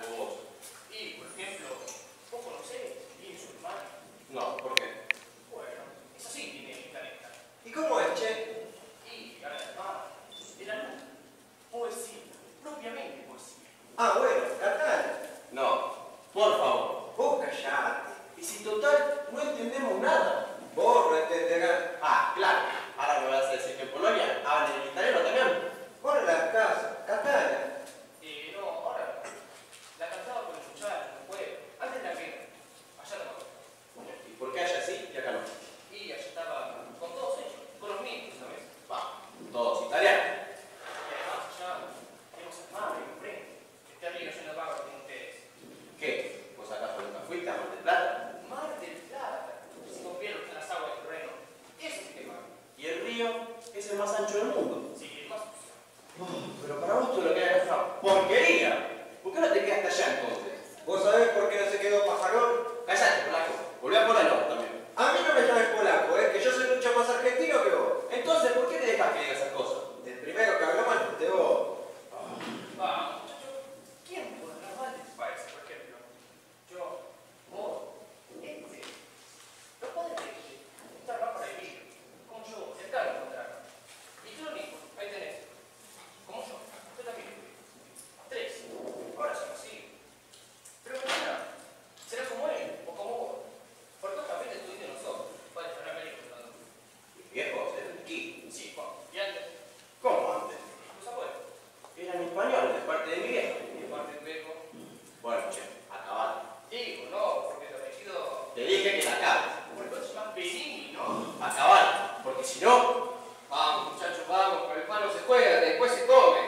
vos? Y, por ejemplo, vos conocés bien su hermano. No, ¿por qué? Bueno, es así, tiene el planeta. ¿Y cómo es, che? Y, además, de la luz, poesía, propiamente poesía. Ah, bueno, Catán. No, por favor. Vos callate. Y si total no entendemos nada. Vos no entenderás. Ah, claro. Ahora me vas a decir que en Polonia hablan el italiano también. Vos no la casa, Catana. No, ahora no. La cantaba con el muchacho, no puede. Antes de la guerra. Allá la mató. ¿Y por qué allá sí y acá no? Y allá estaba con todos ellos, con los mismos, ¿sabes? Va, todos italianos. Y además allá tenemos hermanos y comprende. Este río lleno de vagos como ustedes. ¿Qué? ¿Vos acaso nunca fuiste a Mar del Plata? Mar del Plata. Se rompieron las aguas del Reno. Eso sí que es mar. Y el río es el más ancho del mundo. Sí, es más. Pero para vos todo lo que hay es una porquería. ¿Por qué no te quedaste allá entonces? ¿Vos sabés por qué no se quedó Pajarón? Cállate, polaco. Volví a Polonia vos también. A mí no me llames polaco, que yo soy mucho más argentino que vos. Entonces, ¿por qué te dejas que diga esas cosas? El primero que habló mal fuiste vos. Va, muchacho. ¿Quién puede hablar mal de tu país, por ejemplo? Yo, vos, este. Los padres de estar más para vivir. Como yo, cerca de encontrar. Y tú lo mismo, ahí tenés. Como yo también. 3. Ahora son así. Pero mañana será como él o como vos. Porque otra vez estuviste de nosotros. Padre, para América, ¿no? Mis viejos eran de aquí. Sí, Juan. Y antes, ¿Cómo antes? tus abuelos. Eran españoles de parte de mi vieja. Y de parte de Beco. Bueno, che, acabate. Digo, no, porque tu apellido. Te dije que la acabes. Porque vos te llamas Perini, ¿no? Acabate, porque si no... Vamos, muchachos, vamos, con el pan no se juega, después se come.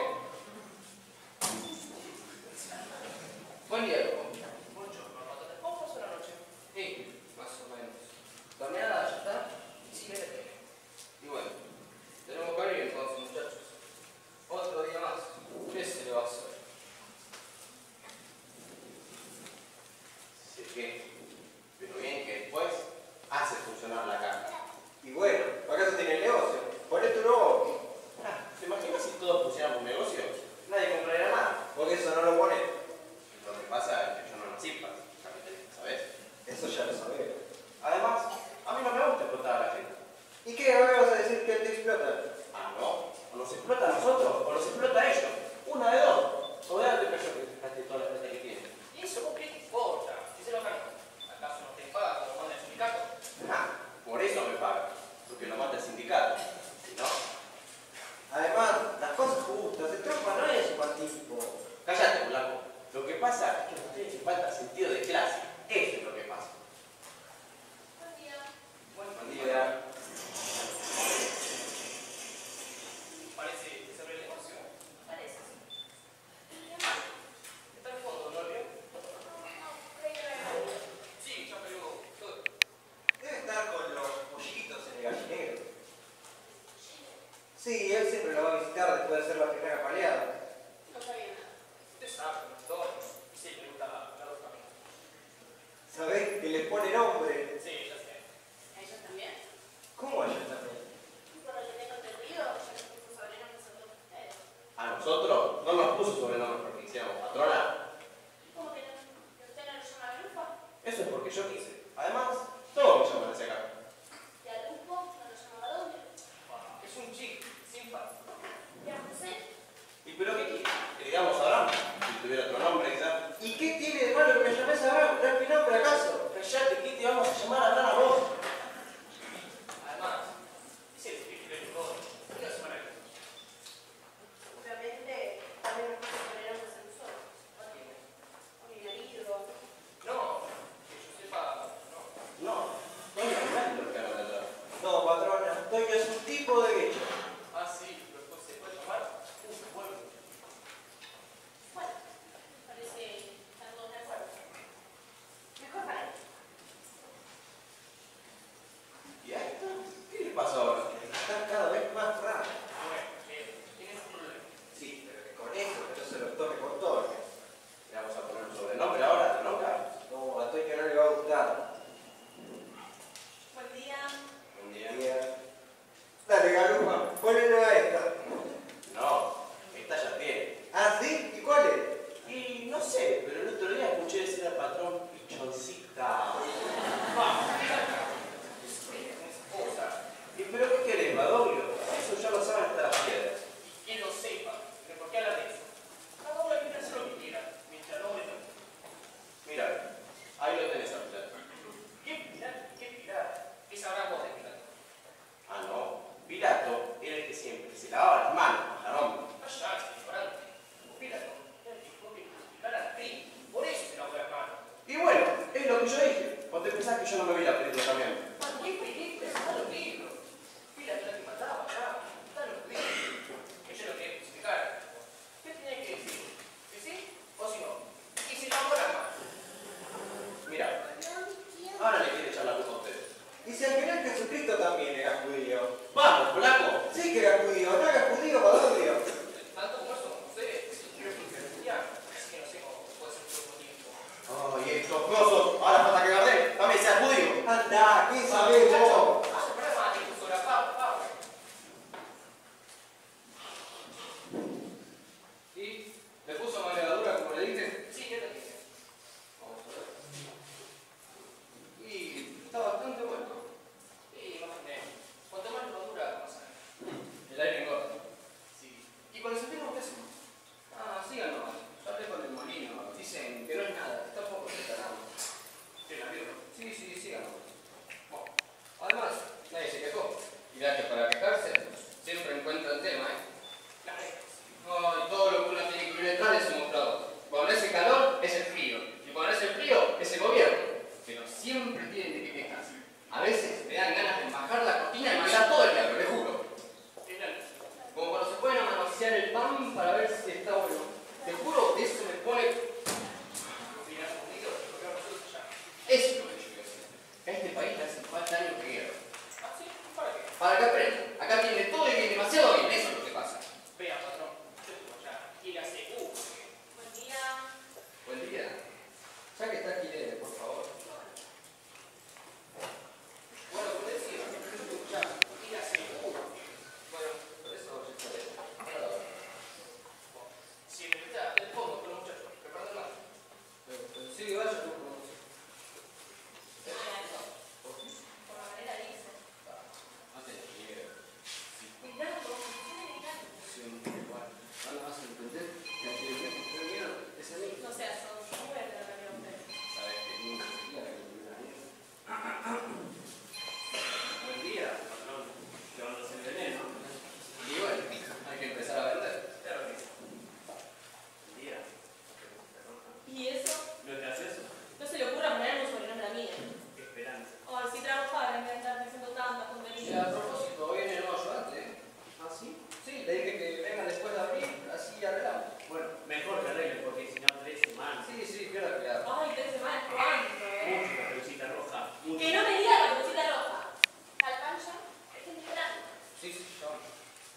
Buen día, loco. Buongiorno, patate. ¿Cómo pasó la noche? Más o menos. ¿Dormida ya está? Sí, vete. Y bueno, tenemos que ir entonces, muchachos. Otro día más. ¿Qué se le va a hacer? Sé que, pero bien que después hace funcionar la carta. Y bueno, ¿para acaso tiene el negocio? Ponete un nuevo. ¿Te imaginas si todos pusiéramos un negocio? Nadie compraría nada. Porque eso no lo pone. Lo que pasa es que yo no nací para ser capitalista, ¿sabes? Eso ya lo sabés. Además, a mí no me gusta explotar a la gente. ¿Y qué? ¿No me vas a decir que él te explota? Ah, no. O nos explota a nosotros, o nos explota a ellos. Una de dos. O de darte cayó que dejaste toda la plata que tiene. ¿Y eso vos qué te importa? Si se lo ganan. ¿Acaso no te paga como manda el sindicato? Ah, por eso me pagan. Porque lo mata el sindicato. Si no, Además, las cosas justas, el trompa no es un mal tipo. cállate, blanco. Lo que pasa es que a ustedes les falta sentido de clase. Eso es lo que pasa. Buen día. Buen día. Parece que se abre el negocio. Parece. Está en fondo, ¿no vio? Creí que era el Sí, ya pegó todo. Debe estar con los pollitos en el gallinero. Sí, él siempre lo va a visitar después de hacer la primera paleada. No sabía nada. Usted sabe, doctor. Sí, le gusta la dos caminos. ¿Sabés que les pone nombre? Sí, ya sé. ¿A ellos también? ¿Cómo a ellos también? Por lo que tengo entendido, ya les puso sobrenombres a todos ustedes. A nosotros no nos puso sobrenombre porque hiciéramos patrona. ¿Cómo que no? ¿Que usted no lo llama Grupo? Eso es porque yo quise. Además, todos me llaman de ese acá. ¿Y a Grupo no lo llamaba Doble? Es un chico, sin par. ¿Y a José? ¿Y pero qué quiere? Que digamos Abraham. Si tuviera otro nombre, quizás. ¿Y qué tiene de malo que me llames Abraham? ¿No es mi nombre acaso? Callate, ¿qué te vamos a llamar a Abraham a vos? Además, es el difícil de todo. Una semana que Obviamente, también nos puso sobrenombres a nosotros. ¿O mi marido? no, que yo sepa, no. No, no hay nada lo que hagan allá. No, patrona, Toño es un tipo de bicho. Ah, sí, pero después se puede llamar un pueblo. Bueno, parece que están todos de acuerdo. Mejor para él. que yo dije. ¿O te pensás que yo no me vi la película también? ¿Qué película? Está los libros. ¿Qué la que mataba acá? Están los libros. Que yo lo quería explicar. ¿Qué tenía que decir? ¿Que sí o si no? Y si no, ahora más. Mira, ahora le quiere echar la culpa a usted. Y si al final Jesucristo también era judío. ¡Vamos, flaco! Sí que era judío, no era judío, Badoglio. Tanto como eso como ustedes. Quiero que sea cristiano. Así que no sé cómo puede ser por un tiempo. ¡Ay, estos cosos! Ahora falta que Gardel también sea judío. Anda, ¿qué sabés vos? Para más, profesora, Pau. ¿Y le puso más levadura como le dije? Sí, yo lo dije. Vamos a ver. Y está bastante bueno. Sí, más o menos. Cuanto más levadura, más sale. El aire engorda. Sí. ¿Y con el centeno qué hacemos? Ah, sigan nomás. Yo hablé con el molino. Dicen que no es nada. Está un poco separado. ¿Qué la vio? Sí, sigan nomás. Bueno, además, nadie se quejó. Y ya que para quejarse, siempre encuentran tema, ¿eh? La red. No, y todo lo que uno tiene que implementar es un mostrador. Cuando es el calor, es el frío. Y cuando es el frío, es el gobierno. Pero siempre tienen de qué quejarse. A veces me dan ganas de bajar la cortina y mandar todo el diablo, le juro. ¿Qué tal? Como cuando se pueden manosear el pan para ver si está bueno. Te juro, eso me pone... Mira, conmigo, porque ahora nosotros ya. Eso es lo que yo quiero decir. Que a este país le hacen falta años de guerra. ¿Ah, sí? ¿Para qué? Para que aprendan. Acá tiene todo y viene demasiado bien. Eso es lo que pasa. Vea, patrón. Yo estuve allá. Y le aseguro que... Buen día. Buen día. Ya que está aquí, Lele, por favor. Bueno, como decía, yo estuve allá. Y le aseguro. Bueno, por eso ya está bien. Ahora la verdad. Si me está del fondo con los muchachos, preparando el mate. Sí, vaya, no conozco. Mira eso. Por la manera dice. Antes de que Cuidado, tiene que siempre igual. Ahora vas a entender que anteriormente fue miedo. Es a mí. No seas son muy de la realidad usted. Sabes que nunca sería la que tuviera miedo. Buen día, patrón. Llevándose el veneno. Y bueno, hay que empezar a vender. Claro que sí. Buen día. ¿Y eso? ¿No te haces eso? No se le ocurra ponerme un sobrenombre a mí. Qué esperanza. Ay, si trabajara en vez de estar diciendo tantas Y a tonterías. propósito, viene el nuevo ayudante, ¿eh? ¿Ah, sí? Sí, le dije que venga después de abril, así arreglamos. Bueno, mejor que arregle porque si no 3 semanas. Sí, quiero arreglar. Ay, 3 semanas, ¿cuánto, Mucho caperucita roja. Mucho. Que no me diga la caperucita roja. ¿Al pan ya? Estoy esperando. Sí, ya vamos.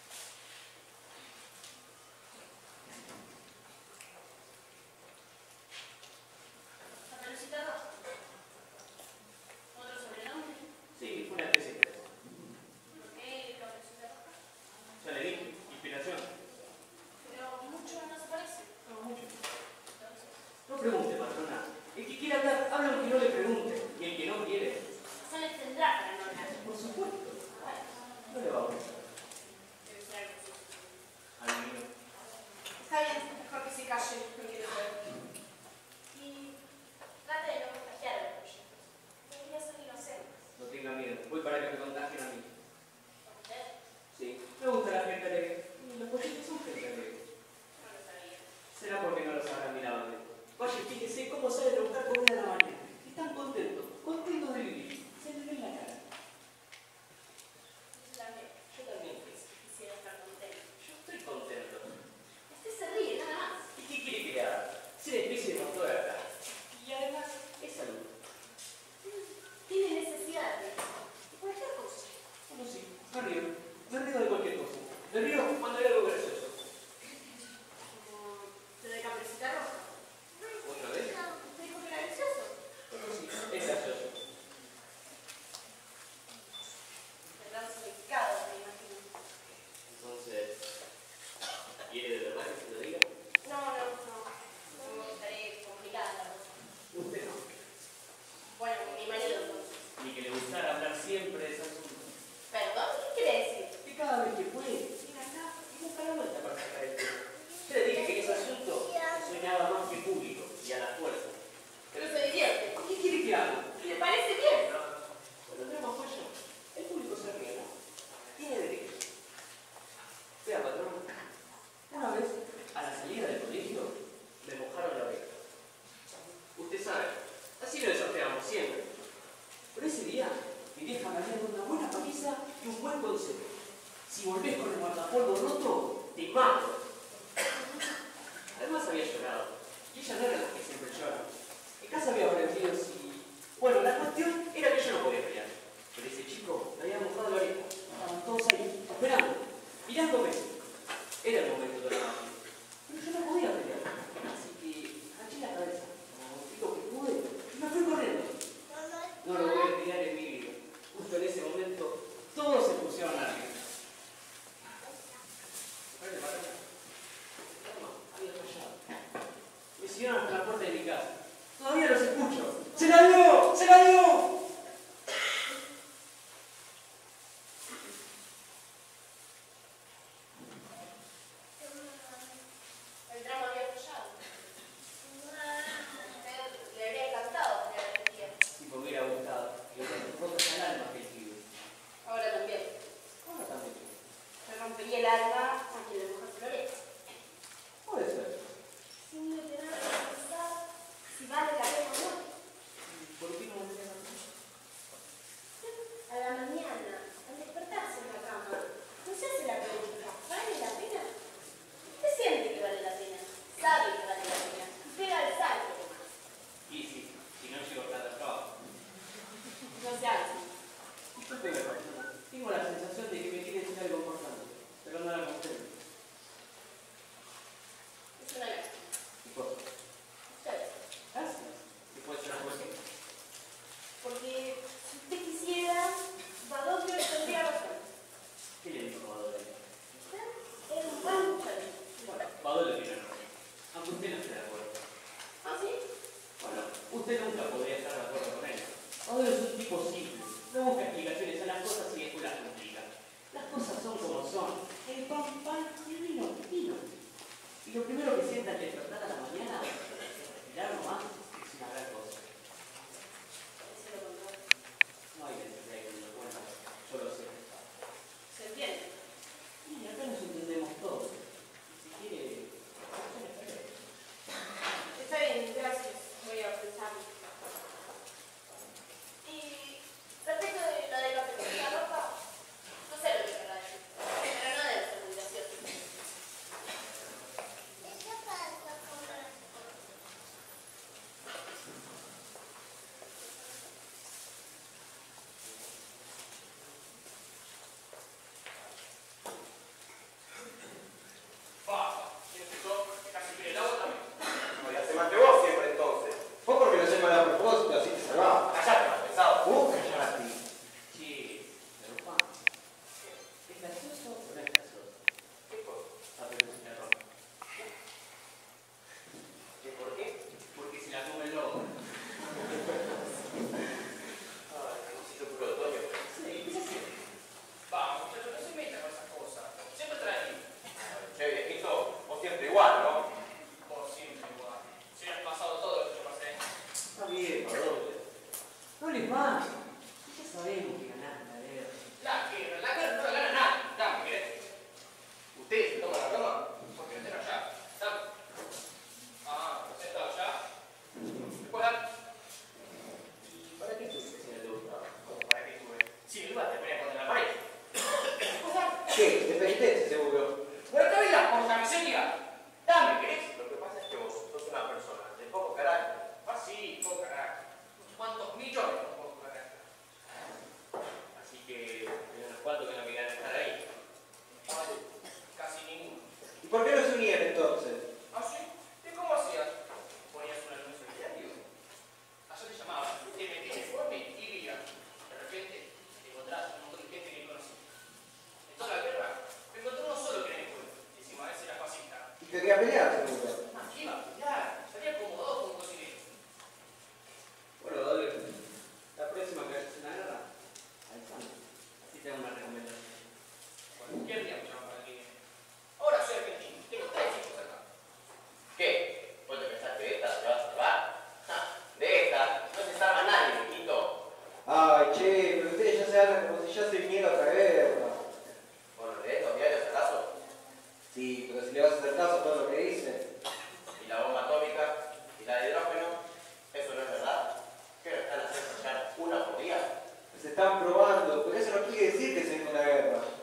Caperucita roja. ¿Otro sobrenombre? Sí, fue una especie de eso. ¿Por qué caperucita roja? Ya le dije, inspiración. Pero mucho no se parece. No, mucho. Entonces, No pregunte, patrona. El que quiere hablar, habla aunque no le pregunte. Y el que no quiere, razones tendrá para no hablar. por supuesto, Bueno, no le va a gustar. debe ser algo así. Al mío. Está bien, mejor que se calle, no quiero saber. Y trate de no contagiar a los proyectos. Debería ser inocentes. No tenga miedo. Voy para que me contagien a mí. ¿Usted? Sí, me gusta la gente alegre. Y los pollitos son gente alegre. No lo sabía. Será porque no los habrán mirado bien. Vaya, fíjese cómo salen a buscar comida a la mañana. Están contentos de vivir. Se les ve en la cara. Yo también. Yo también, pues. Quisiera estar contento. Yo estoy contento. Usted se ríe, nada más. ¿Y qué quiere que le haga? Ser especie de motor acá. Y además, Es salud. tiene necesidad de cualquier cosa. Bueno, sí, me río. Me río de cualquier cosa. Me río cuando hay algo gracioso. Como lo de caperucita roja. ¿Otra vez? ¿Usted dijo que era gracioso? Bueno, sí, es gracioso. Tendrá un significado, me imagino. Entonces, ¿quiere de verdad que se lo diga? No. No me gustaría complicar la cosa. Usted no. Bueno, mi marido entonces. Ni que le gustara hablar siempre de ese asunto. ¿Perdón? ¿Qué quiere decir? Que cada vez que puede, viene acá y busca la vuelta para sacar el tema. Yo le dije que en ese asunto soñaba más que público y a la fuerza. Pero se divierte. ¿Qué quiere que haga? ¿Y le parece bien? Bueno, el drama fue yo. El público se ríe, ¿no? Tiene derecho. Vea, patrón. Una vez, a la salida del colegio, me mojaron la oreja. Usted sabe, así lo sorteamos Entonces, si volvés con el guardapolvo roto, te mato. Además había llorado. Y ella no era la que siempre llora. En casa había aprendido si... Bueno, la cuestión era que yo no podía pelear. Pero ese chico le había mojado la oreja. Estaban todos ahí, esperando, mirándome. Era el momento de la magia. Pero yo no podía pelear. Así que agaché la cabeza, como lo que pude, y me fui corriendo. No lo voy a olvidar en mi vida. Justo en ese momento, todos se pusieron a reír. Me siguieron hasta la puerta de mi casa. Todavía los escucho. ¡Se la dio! ¡Se la dio! El drama había fallado. Le habría encantado tener energía. Si me hubiera gustado, que me rotas el alma que escribe. Ahora también. Ahora también. Me rompería el alma a quien le mojase la oreja. Puede ser. Sin tener que pensar si vale la pena o no. ¿Por qué no me dejas así? A la mañana, al despertarse en la cama, no se hace la pregunta, ¿vale la pena? Usted siente que vale la pena, sabe que vale la pena, y pega el salto nomás. Y sí, si no llego tarde al trabajo. No se hace. Discúlpeme, persona. Tengo la sensación de que me quiere decir algo importante, pero no la comprendo. Es una lástima. ¿Qué cosa? Ustedes. Gracias. ¿Qué puede ser por qué? Porque si usted quisiera, Badoglio tendría razón. ¿Qué le dijo Badoglio? Usted era un buen muchacho. Bueno, Badoglio tiene razón. Aunque usted no esté de acuerdo. ¿Ah, sí? Bueno, usted nunca podría estar de acuerdo con él. Badoglio es un tipo simple. No busca explicaciones a las cosas y después las complica. Las cosas son como son. El pan, pan y el vino, vino. Y lo primero que sienta al despertar a la mañana es respirar nomás es una gran cosa. Eso lo contrario. No hay necesidad de que me lo cuente. Yo lo sé. ¿Se entiende? Y acá nos entendemos todos. Si quiere, yo le espero. Está bien, gracias. Voy a pensarlo. Y respecto de la decapitación de la ropa, no sé lo que querrá decir. Pero no debe ser muy gracioso. Basta. ¿Quién empezó? Que casi quiere el agua también. No, ya se más que vos siempre entonces. Vos porque lo sepas a propósito, así te salvás. Callate, más pesado. Callate. Che, pero Juan, ¿es gracioso o no es gracioso? ¿Qué cosa? Saber música de ropa. ¿Qué por qué? Porque se la come el lobo. Ay, necesito puro otoño. Sí, es así. Vamos, muchachos, no se metan con esas cosas. Siempre tranquilo. Che, viejito, vos siempre igual, ¿no? Vos siempre igual. Si has pasado todo lo que yo pasé. Está bien, Badoglio. No les más. Ya sabemos que ganás la guerra. La guerra no la gana nadie. Dame, ¿querés? ¿Ustedes se toman la cama? Porque no estén allá. Dame. Ah, sentado allá. Después dame. ¿Y para qué estuviste si no te gustaba? ¿Cómo para qué estuve? Si me ibas a tener contra la pared. Después dame. ¿Qué? De penitencia, seguro. Bueno, te la por la miseria. Dame, ¿querés? Lo que pasa es que vos sos una persona de poco carácter. Ah, sí, poco carácter. ¿Cuántos millones con poco carácter? Así que, en unos cuantos que no querían estar ahí. Ay, casi ninguno. ¿Y por qué no se unían entonces? ¿Ah, sí? ¿Y cómo hacías? Ponías un anuncio en el diario. Allá te llamaban, te metías en informe y vía. De repente, te encontrás un montón de gente que conocías. En toda la guerra, me encontré uno solo que era en cuenta. Encima ese era fascista. Y quería pelear, seguro. Ah, ¿qué iba a pelear? Estaría acomodado como un cocinero. Bueno, Badoglio, la próxima que vayas a la guerra, avísame. Así te hago una recomendación. Cualquier día me llaman para que viene. Ahora soy argentino, tengo 3 hijos acá. ¿Qué? ¿Vos te pensás que de esta te vas a salvar? Ja, de esta no se salva nadie, viejito. Ay, che, pero ustedes ya se hablan como si ya se viniera otra guerra. Bueno, ¿lees los diarios acaso? Sí, pero si le vas a hacer caso a todo lo que dicen. ¿Y la bomba atómica? ¿Y la de hidrógeno? ¿Eso no es verdad? ¿Qué no están haciendo ya una por día? Se están probando, pero eso no quiere decir que se venga una guerra.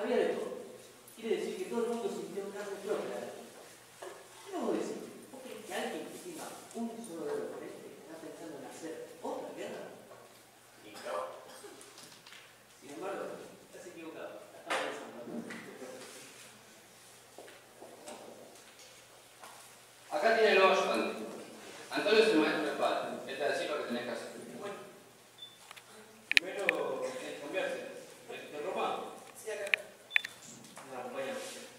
había de todo. Quiere decir que todo el mundo sintió carne propia. ¿Qué vos decís? ¿Vos crees que alguien que tenga un solo dedo por está pensando en hacer otra guerra? Y no. Sin embargo, estás equivocado. La estás pensando. Acá tiene el nuevo ayudante. Antonio es el maestro de espada. Él te va a decir lo que tenés que hacer. Bueno, primero tenés que cambiarse. ¿De ropa? Sí, acá. No, acompáñame.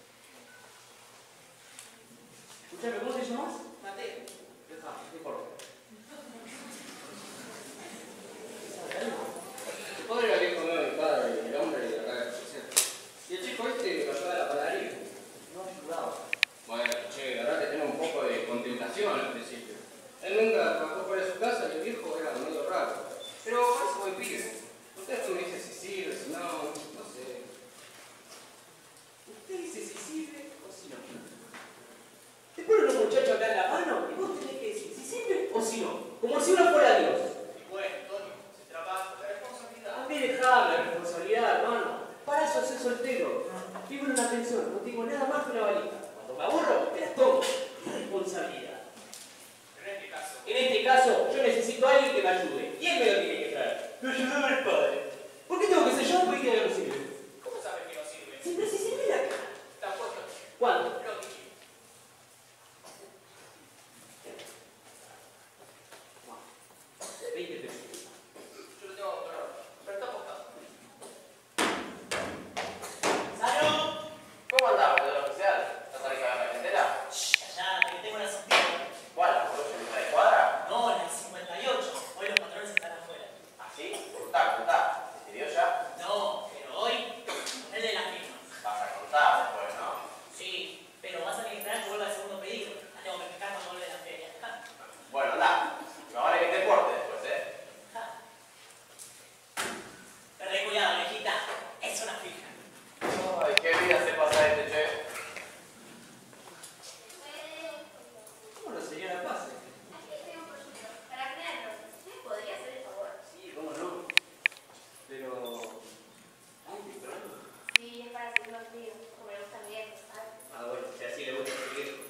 Escuchame, ¿cómo te llamas? Mateo. Dejá, no importa. ¿Sabe algo? Tu padre era viejo nuevo de mi padre y el hombre de acá de la policía. Y el chico este lo ayuda a la panadería. No ayudaba. Bueno, che, la verdad que tengo un poco de contemplación al principio. Él nunca trabajó fuera de su casa y el viejo era medio raro. Pero parece buen pibe. Usted me dice si sirve, si no, no sé. Usted dice si sirve o si no. Te ponen un muchacho acá en la mano y vos tenés que decir si sirve o si no. Como si uno fuera Dios. Y bueno, Antonio, se trabaja la responsabilidad. A mí dejame la responsabilidad, hermano. Para eso soy soltero. Vivo en una pensión, no tengo nada más que una valija. Cuando me aburro, me las tomo. Responsabilidad. Pero en este caso, Yo necesito a alguien que me ayude. Y él me lo tiene que traer. Me ayudaba el padre. ¿Por qué tengo que ser yo porque que no sirve? ¿cómo sabes que no sirve? Siempre si sirviera. Tampoco. ¿Cuándo? Lo dije. 20 pesos. Yo lo tengo que comprar, pero está apostado. ¡Salo! ¿Cómo andabas, señor oficial? ¿Estás ahí con la carretera? Allá, que tengo una sortija. ¿Cuál? ¿La colonia mitad de cuadra? No, la 58. Hoy los patrones están afuera. ¿Así? Contá. ¿Se pidió ya? No, pero hoy, ponerle las mismas. Vas a contar después, ¿no? Sí, pero vas a tener que esperar que vuelva el segundo pedido. La tengo que pescar cuando vuelve de la feria. Bueno, anda. No vale que te portes después, ¿eh? Perdé cuidado, viejita. Es una fija. Ay, qué vida se pasa este, che. Bueno, señora, pase. Aquí tengo un pollito para crearlo. ¿Me podría hacer el favor? Sí, cómo no. Pero... Ay, temprano. Sí, es para seguir los tíos, como me gustan bien, ¿sabes? Ah, bueno, si así le gusta seguir.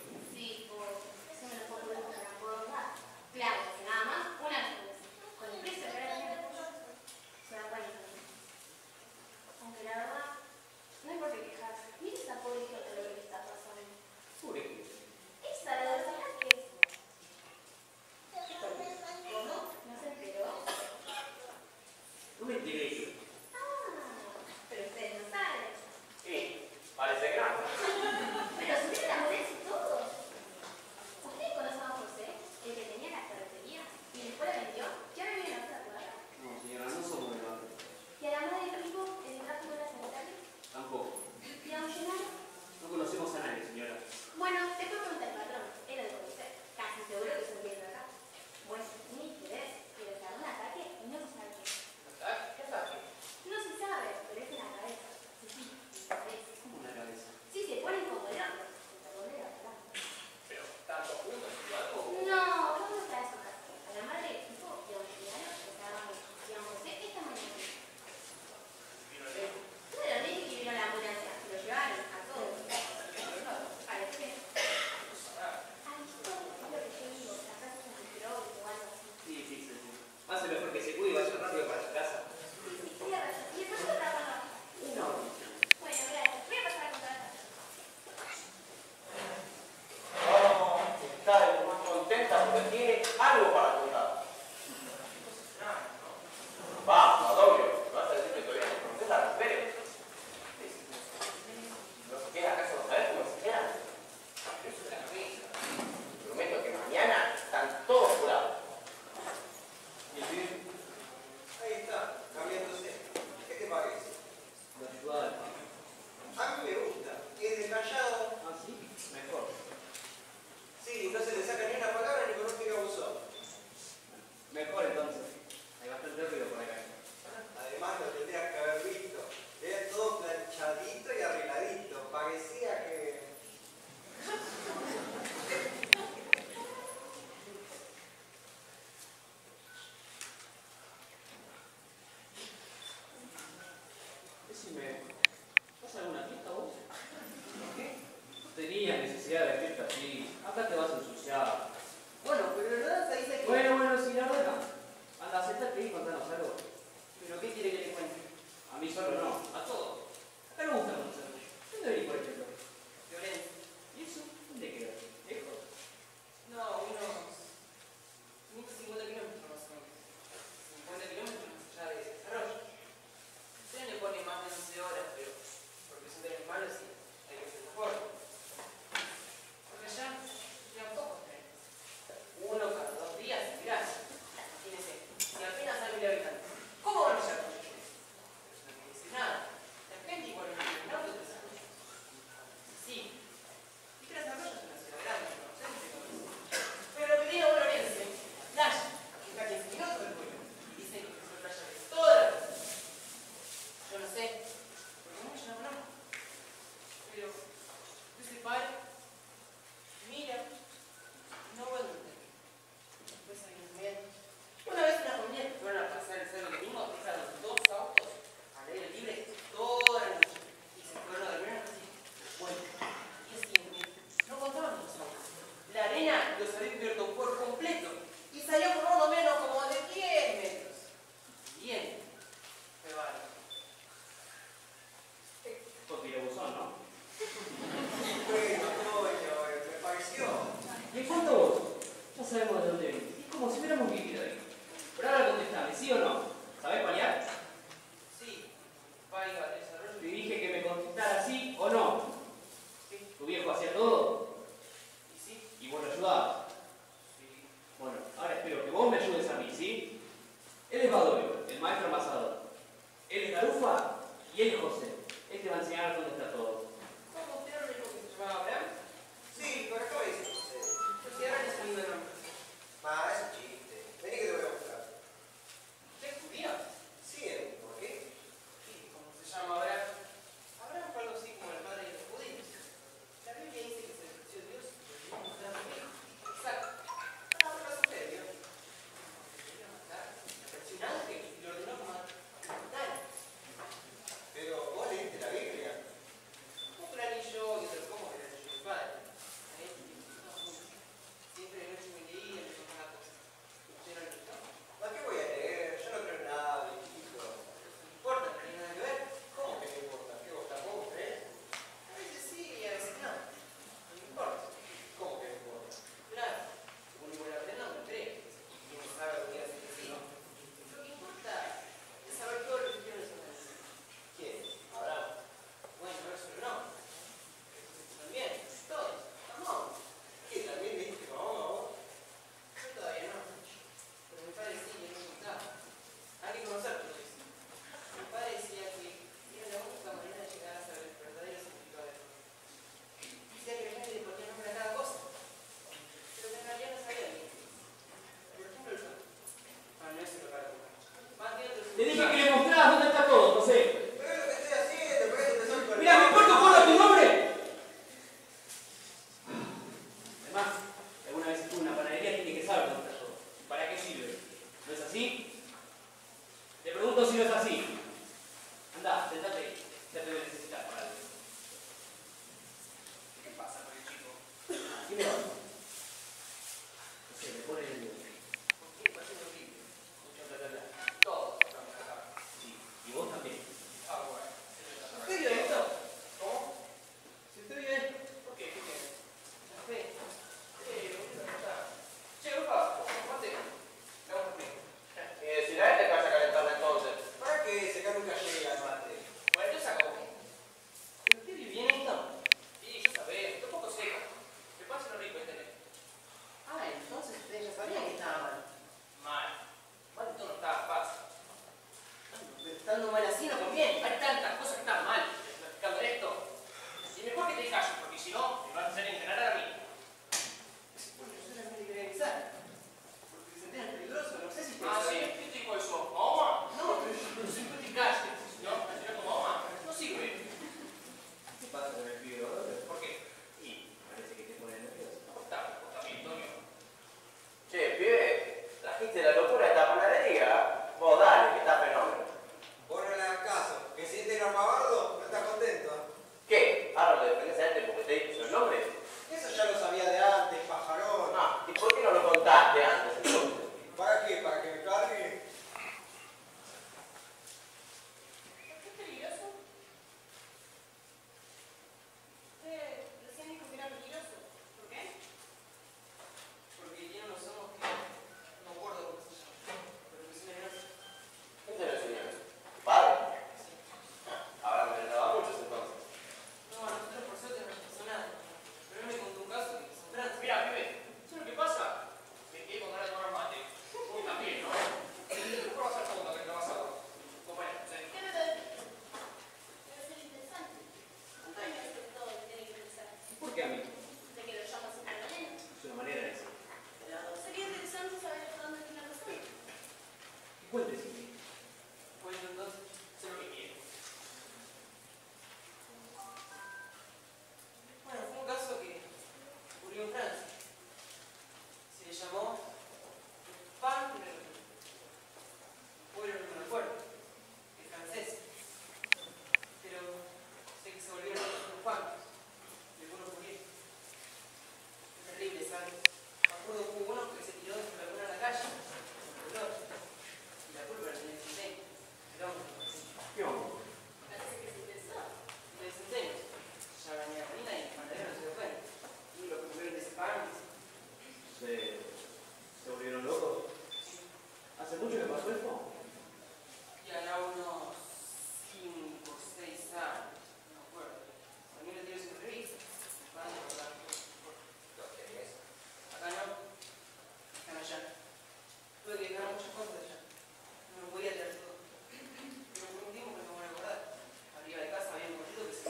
ya sabemos de dónde viene. Es como si hubiéramos vivido ahí. Pero ahora contestame, ¿sí o no? ¿Sabés paliar? Sí, va y va, desarrollo. Te dije que me contestara sí o no. Sí, ¿Tu viejo hacía todo? y sí, ¿Y vos lo ayudabas? sí. Bueno, ahora espero que vos me ayudes a mí, ¿sí? Él es Badoglio, el maestro amasador. Él es Garufa y él es José. Él te va a enseñar dónde está todo. ¿Cómo usted no me dijo que se llamaba Abraham? Sí, por acá dice. Pues si ahora le salió de nombre. Ah, es un chiste. Vení que te voy a mostrar. ¿Usted es judío? Sí, ¿por qué? Sí, como se llama Abraham. Abraham fue algo así como el padre de los judíos. La Biblia dice que se ofreció Dios y le dio un gran hijo. Exacto. Ahora lo sucedió. Se quería matar. Apareció un ángel y lo ordenó matar. Pero vos leíste la Biblia.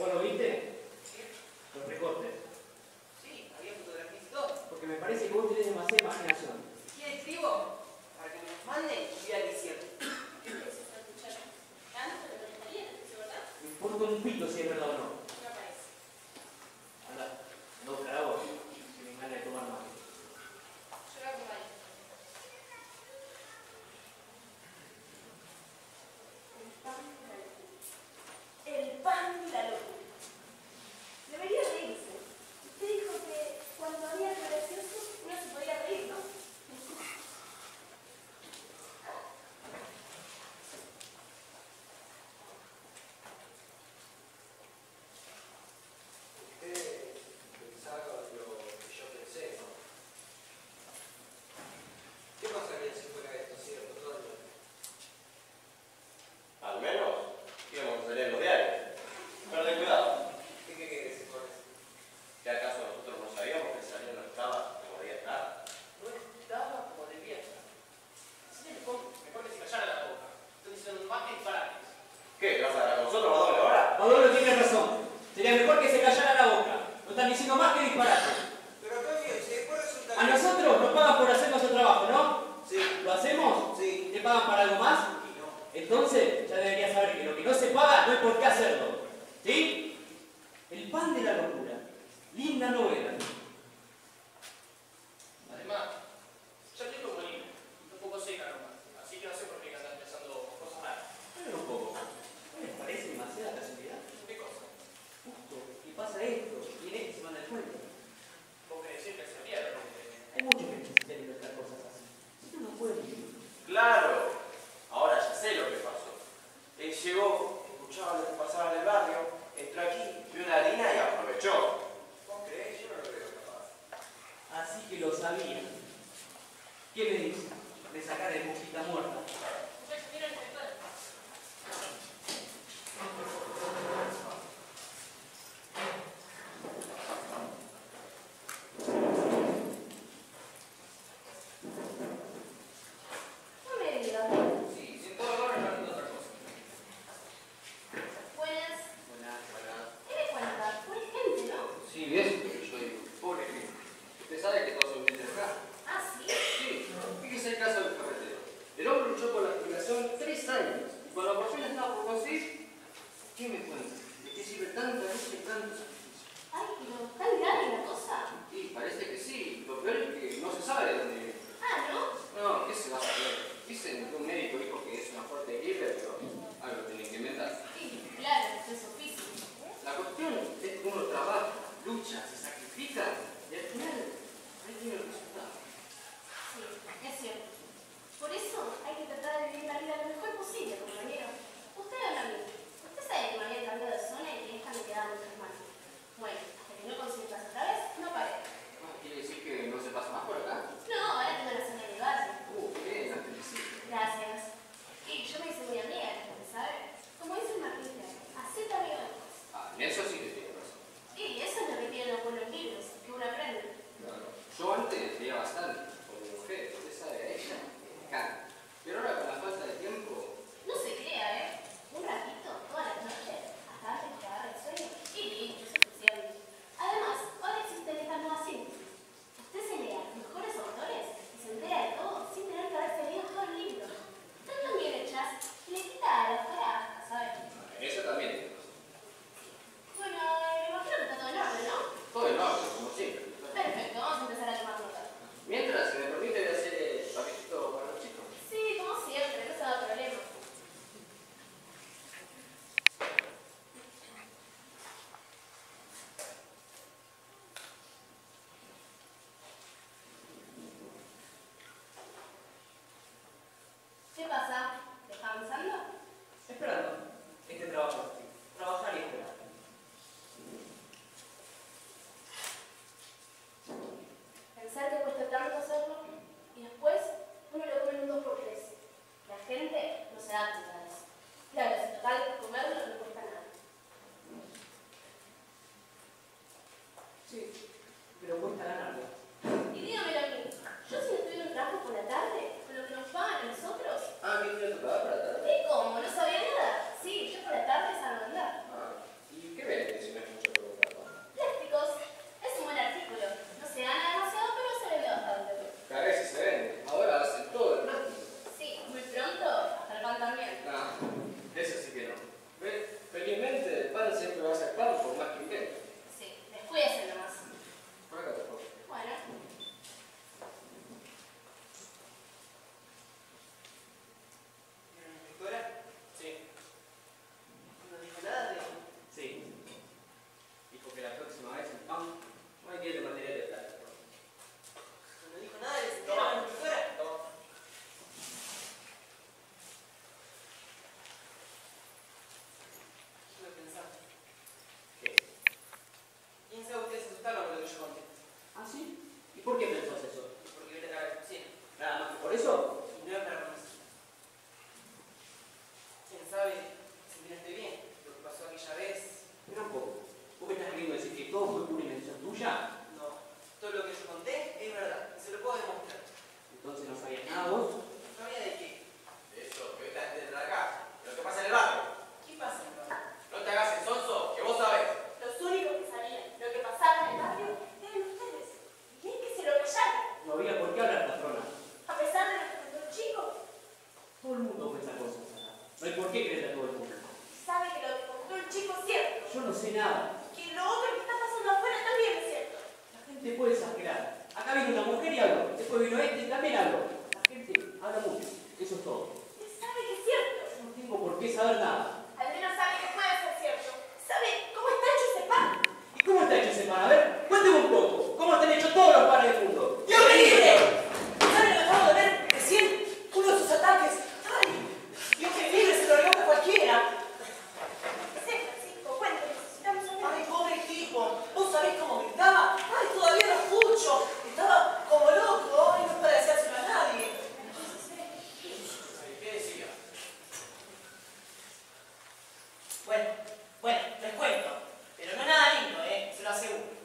¿Vos lo viste? ¿Sí? Los recortes. Sí, había fotografías y todo. Porque me parece que vos tenés demasiada imaginación. ¿Quién escribo? Para que me los manden y voy a decir. ¿Qué es eso, escuchar? Ganas, pero no está bien, ¿sí, verdad? Me importa un pito si es verdad o no. No parece. Anda, no carajo, si me ganas de tomar más. Yo lo acompaño. El pan de la locura. Debería reírse. Usted dijo que cuando había algo gracioso uno se podía reír, ¿no? Usted pensaba lo que yo pensé, ¿no? ¿Qué pasaría si fuera esto cierto, Toño? Al menos íbamos a salir en los diarios. Pero ten cuidado. ¿Qué quiere decir con eso? ¿Que acaso nosotros no sabíamos que el salón no estaba como debía estar? No estaba como debía estar. Así que mejor que se callara la boca. Estoy diciendo más que disparates. ¿Qué? ¿Te vas a dar con nosotros a doble hora? Maduro tiene razón. Sería mejor que se callara la boca. No están diciendo más que disparate. Pero Toño, si después resulta A nosotros nos pagan por hacer nuestro trabajo, ¿no? Sí. ¿Lo hacemos? Sí. ¿Te pagan para algo más? Y no. Entonces ya deberías saber que lo que no se paga no hay por qué hacerlo. ¿Sí? El pan de la locura. Linda novela. Además, ya tengo un molino. Un poco seca nomás. Así que no sé por qué andan pensando cosas raras. Esperen un poco. ¿No les parece demasiada casualidad? ¿Qué cosa? Justo. Y pasa esto. Y en este se van al cuento. Vos querés decir que se vieron. Hay muchos que necesitan inventar cosas así. Esto no puede vivir. Claro. Ahora ya sé lo que pasó. Él llegó, escuchaba lo que pasaba en el barrio, entró aquí, vio una harina y aprovechó. ¿Vos creés? Yo no lo veo capaz. Así que lo sabía. ¿Qué me dice? De sacar de mosquita muerta. Muchachos, miren el sector. No me digas. Sí, sin todo ahora hablando de otra cosa. Buenas. Buenas, buenas. ¿Qué me cuenta? Buena gente, ¿no? Sí, ¿ves? Pero yo digo, pobre gente. Usted sabe que todos son de acá. Ah, sí. Sí, fíjese el caso del ferretero. El hombre luchó por la jubilación 3 años. Y cuando por fin estaba por conseguir, ¿qué me cuenta? ¿De qué sirve tanta lucha y tanto sacrificio? Ay, pero tan grave la cosa. Y parece que sí. Lo peor es que no se sabe de dónde viene. Ah, ¿no? No, ¿qué se va a saber? Dicen que un médico dijo que es una fuerte gripe, pero algo tienen que inventar. Sí, claro, es oficio. La cuestión es que uno trabaja, lucha, se sacrifica y al final ahí tiene el resultado. Sí, es cierto. Por eso hay que tratar de vivir la vida lo mejor posible, compañero. Usted habla a mí. Usted sabe que me había cambiado de zona y que esta me quedaba en otras manos. Bueno, hasta que no consigas otra vez, no paré. Ah, ¿quiere decir que no se pasa más por acá? No, ahora tengo la zona de barrio. Bien, la felicito. Gracias. Y yo me hice muy amiga de la gente, ¿sabe? Como dice el Martín Claro, hacete amigo de todos. Ah, en eso sí que tiene razón. Y eso es lo que tienen los buenos libros, que uno aprende. Claro. Yo antes leía bastante, con mi mujer, usted sabe, a ella me encanta. Pero ahora con la falta de tiempo, No se crea, ¿eh? Un ratito, todas las noches, hasta antes que agarre el sueño, y listo, es suficiente. Además, ahora existen estas nuevas síntesis. Usted se lee a los mejores autores y se entera de todo sin tener que haberse leído todo el libro. Están tan bien hechas que le quita a la autora hasta, ¿sabes? en eso también tiene razón. Bueno, me imagino que está todo en orden, ¿no? Todo en orden, como siempre. Perfecto, vamos a empezar a tomar nota. Mientras, si me permite, voy a hacer el paquetito para los chicos. Sí, como siempre, no se da problema. ¿Qué pasa? ¿Te está avanzando? Esperando. Este trabajo es así. Trabajar y esperar. Pensar que cuesta tanto hacerlo y después uno lo come en un 2x3. La gente no se da cuenta de eso. Claro, si total comerlo no cuesta nada. Sí, pero cuesta ganarlo. Y dígamelo a mí, yo si no estoy en un trabajo por la tarde, con lo que nos pagan a nosotros, Ah, ¿qué tiene tocado para la tarde? ¿y cómo? ¿No sabía nada? Sí, yo por la tarde salgo a andar. Ah, ¿y qué ves? Y lo otro que está pasando afuera también es cierto. La gente puede exagerar. Acá vino una mujer y habló. Después vino este y también habló. La gente habla mucho. Eso es todo. Él sabe que es cierto. Yo no tengo por qué saber nada. Al menos sabe que puede ser cierto. Sabe cómo está hecho ese pan. ¿Y cómo está hecho ese pan? A ver, cuénteme un poco. ¿Cómo están hechos todos los panes del mundo? ¡Dios libre! ¿Saben lo que acabo de ver recién? Uno de sus ataques. ¡Ay! Dios que libre, se lo remoja cualquiera. Sí, Francisco, cuéntame, necesitamos saber. Ay, pobre tipo. ¿Vos sabés cómo gritaba? Ay, todavía lo escucho. Estaba como loco. Ay, no puede decírselo a nadie. ¿Qué decía? Bueno, les cuento. Pero no es nada lindo, se lo aseguro.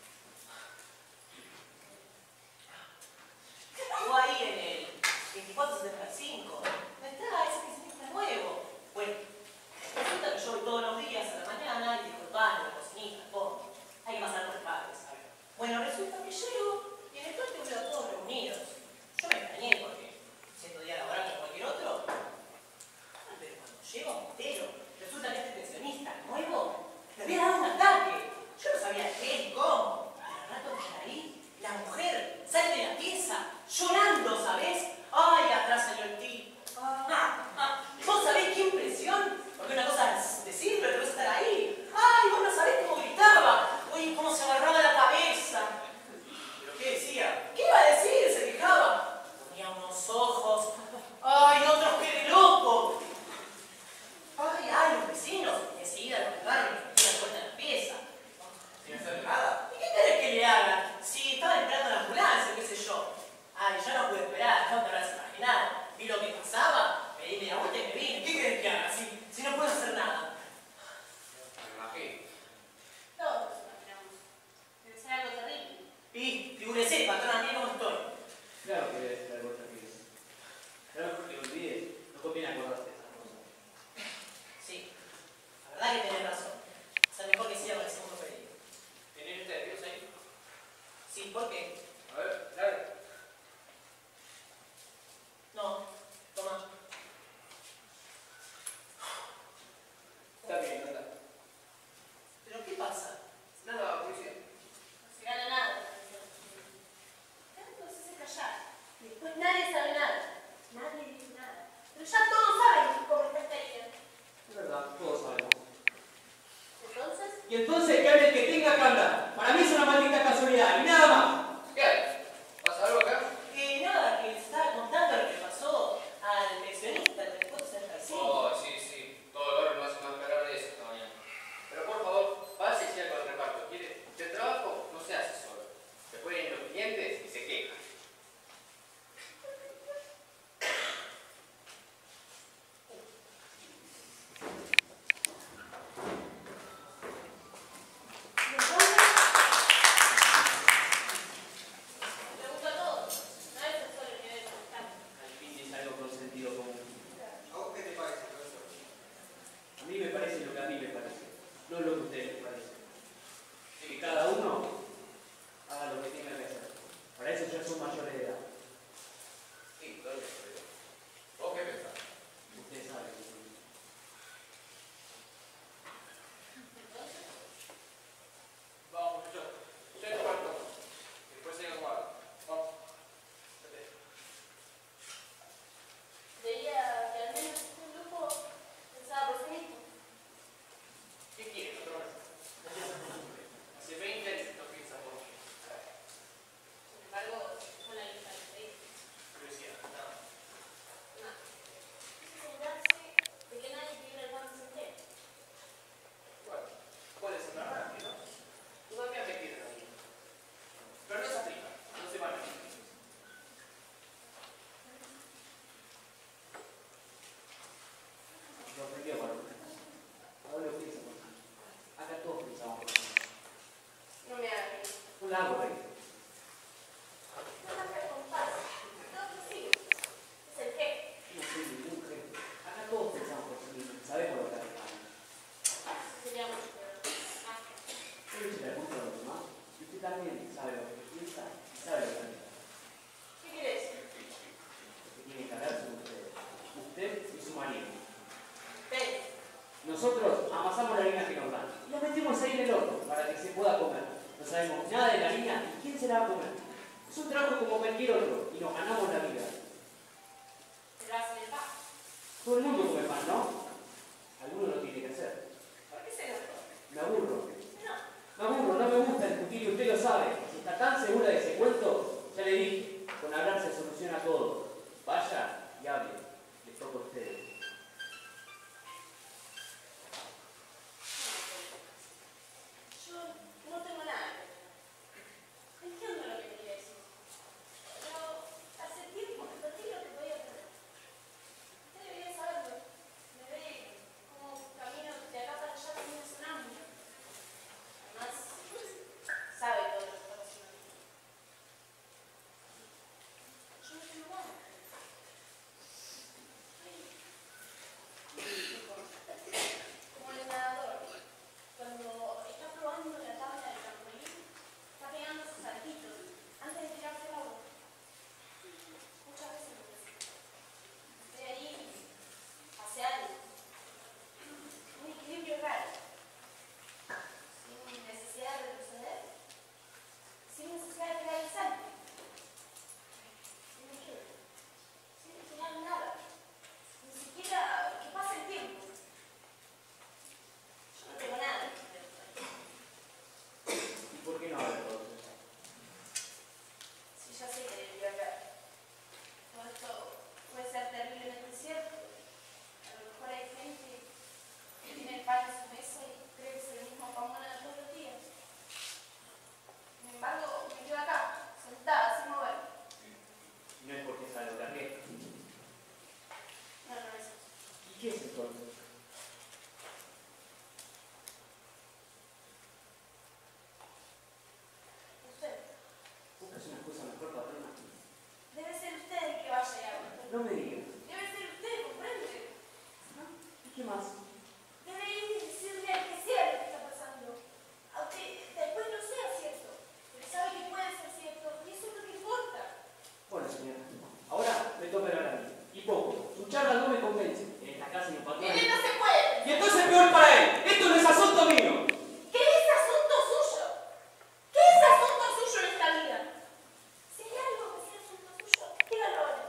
Llegó ahí en el 2475. ¿No está? Ese pensionista nuevo. Bueno, resulta que yo voy todos los días a la mañana y dejo el pan, la cocinita, todo. Hay que pasar por el padre, ¿sabes? Bueno, resulta que llego y en el corte veo a todos reunidos. Yo me extrañé porque, siendo día laboral como cualquier otro, pero cuando llego a Montero, resulta que este pensionista nuevo le había dado un ataque. Yo no sabía qué y cómo. Pero al rato que ahí, la mujer sale de la pieza llorando, ¿sabes? Ay, atrás salió el tipo. ¿Vos sabés qué impresión? Porque una cosa es decirlo, otra cosa es estar ahí. Ay, vos no sabés cómo gritaba. Uy, cómo se agarraba la cabeza. ¿Pero qué decía? ¿Qué iba a decir? Se quejaba. Ponía unos ojos. Ay, otros que de loco. Ay, los vecinos enseguida lo pegaron y le metieron la puerta en la pieza. ¿Sin hacer nada? ¿Y qué querés que le haga? Si estaban esperando la ambulancia, qué sé yo. Ay, yo no pude esperar, no te habrás imaginado. Vi lo que pasaba, me di media vuelta y me vine. ¿Qué querés que haga? Si no puedo hacer nada. Me imagino. Todos nos imaginamos. Debe ser algo terrible. Y figúrese, patrona, mira cómo estoy. Claro que debe ser algo terrible. Claro que me olvidé. No conviene acordarte de esas cosas. Sí, la verdad que tenés razón. O sea, mejor que siga con el segundo pedido. ¿Tienen ustedes Dios ahí? Sí, ¿por qué? A ver, dale. No, toma. Está bien, anda. ¿Pero qué pasa? Nada, policía. No se gana nada. Tanto se hace callar. Y después nadie sabe nada. Nadie dice nada. Pero ya todos saben cómo está esta herida. Es verdad, todos sabemos. Entonces, Y entonces que hable el que tenga que hablar. Para mí es una maldita casualidad y nada más. ¿Qué hay? ¿Pasa algo acá? Nada, que les estaba contando lo que pasó al pensionista del 2465. Oh, sí. Todo el barrio no hace más que hablar de eso esta mañana. Pero por favor, pase y siga con el reparto. ¿Quiere? El trabajo no se hace solo. Se pueden ir los clientes y se quejan. y entonces, le gusta a todos. No es el solo nivel de gustar. Al fin es algo con sentido común. ¿A vos qué te parece, profesor? A mí me parece lo que a mí me parece. No lo que a ustedes les parece. Que cada uno haga lo que tenga que hacer. Para eso ya son mayores de edad. Sí, todo bien, pero ¿vos qué pensás? Ustedes saben que son. Entonces, Vamos, yo en el cuarto. Después sigan jugando. Vamos. Vete. veía que al menos un grupo pensaba por sí mismo. ¿Qué quieres, otro mes? Hace 20 años que no piensas por mí. Sin embargo, con la lista de pedidos. Curiosidad, nada. No. Es asegurarse de que nadie quiera el pan entero. Bueno, puede ser una rara, ¿no? Todavía me quieren a mí. Pero no se aplica, no se van a ir. Lo aprendió para una cosa. Ahora lo pienso por sí. Acá todos pensamos por sí. No me hagan reír. Un largo rey. No me hagan compás. No es posible. Es el jefe. No soy ningún jefe. Acá todos pensamos por sí mismos. Sabemos lo que hacemos. Eso sería mucho peor. Ah, Yo le eché la culpa a los demás. Y usted también sabe lo que piensa y sabe lo que hace. ¿qué quiere decir? Lo que tiene que hablar son ustedes. Usted y su marido. Ustedes. Nosotros amasamos la harina que nos dan y la metemos ahí en el horno para se pueda comer. No sabemos nada de la niña y quién se la va a comer. Es un trabajo como cualquier otro y nos ganamos la vida. Pero hacen el pan. Todo el mundo come pan, ¿no? Alguno lo tiene que hacer. ¿Por qué se lo come? Me aburro. No. Me aburro, no me gusta discutir y usted lo sabe. Si está tan segura de ese cuento, ya le dije, con hablar se soluciona todo. Vaya y hable. Le toca a ustedes. Yo no tengo nada. Entiendo lo que me quiere decir. Pero hace tiempo que perdí lo que podía perder. Usted debería saberlo. Me ve como camino de acá para allá como un sonámbulo. Además, sabe todo lo que está pasando. Yo no tengo nada. Como el nadador, cuando está probando la tabla del trampolín, está pegando sus saltitos antes de tirarse al agua. Muchas veces me pasa. Estoy ahí hace años. Un equilibrio raro. Sin necesidad de retroceder. Sin necesidad de pegar el salto. Y me quedo. Sin tirar nada. Ni siquiera que pase el tiempo. Yo no tengo nada. ¿Y por qué no habla entonces? Sí, ya sé que debería hablar. Todo esto puede ser terriblemente cierto. A lo mejor hay gente que tiene el pan en su mesa y cree que es el mismo pan de todos los días. Sin embargo, me quedo acá, sentada, sin mover. No es porque sabe lo que arriesga. No, no es eso. ¿Y qué es entonces? Usted. ¿Buscas una excusa mejor, patrona? Debe ser usted el que vaya y haga. No me digas. Debe ser usted, ¿comprende? ¿Y qué más? Debe ir y decirle al que sea lo que está pasando. Aunque después no sea cierto. Pero sabe que puede ser cierto. Y eso es lo que importa. Bueno, señora. Ahora me toca hablar a mí. Y poco. Su charla no me convence. En esta casa hay un patrón. Él no se puede. Y entonces peor para él. Esto no es asunto mío. ¿Qué es asunto suyo? ¿Qué es asunto suyo en esta vida? Si hay algo que sea asunto suyo, dígalo ahora.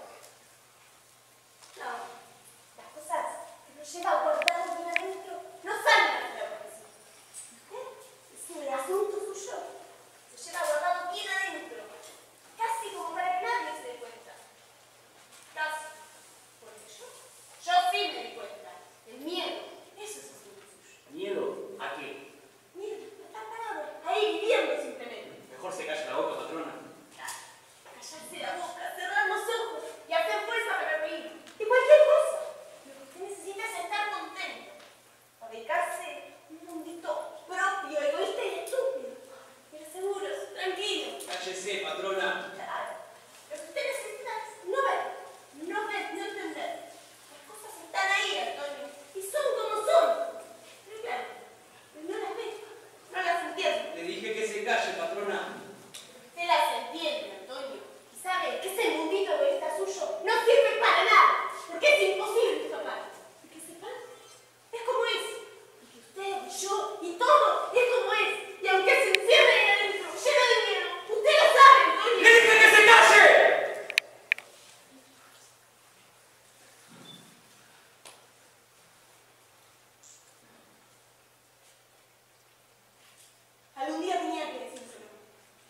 No, las cosas que lo lleva a guardar bien adentro no salen a la porque sí. ¿Usted? Si el asunto suyo lo lleva guardado bien adentro, casi como para que nadie se dé cuenta. Casi. Porque yo sí me di cuenta. El miedo, eso es asunto suyo. ¿Miedo? ¿A qué? Mire, está parado, ahí viviendo simplemente. Mejor se calle la boca, patrona. Callarse la boca, cerrar los ojos y hacer fuerza para reír. De cualquier cosa. Lo que usted necesita es estar contento. Fabricarse un mundito propio, egoísta y estúpido. Pero seguros, tranquilos. Cállese, patrona. Claro. Lo que usted necesita es no ver, no entender. Las cosas están ahí, Antonio, y son como son. Pero claro, no las ve, no las entiende. Le dije que se calle, patrona. Usted las entiende, Antonio, y sabe que ese mundito egoísta suyo no sirve para nada, porque es imposible escapar. Y que sepa, es como es. Y que usted, yo y todo es como es. Y aunque se encierre ahí adentro, lleno de miedo, usted lo sabe, Antonio. ¡Le dije que se calle! Algún día tenía que decírselo.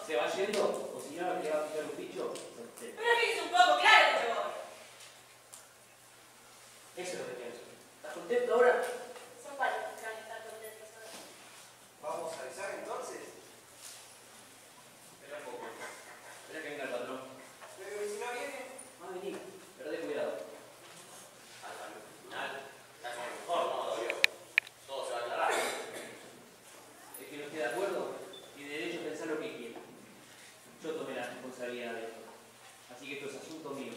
¿Se va yendo? ¿O si no, le va a picar un bicho? Pero fíjese un poco, claro que me voy. Eso es lo que pienso. ¿Estás contento ahora? Son varios que van a estar contentos ahora. ¿Vamos a avisar entonces? Espera un poco. Espera que venga el patrón. Pero ¿y si no viene? Va a venir. Perdé cuidado. Al final, está como mejor, ¿no, Dorio? Todo se va a aclarar. El que no esté de acuerdo tiene derecho a pensar lo que quiera. Yo tomé la responsabilidad de esto. Así que esto es asunto mío.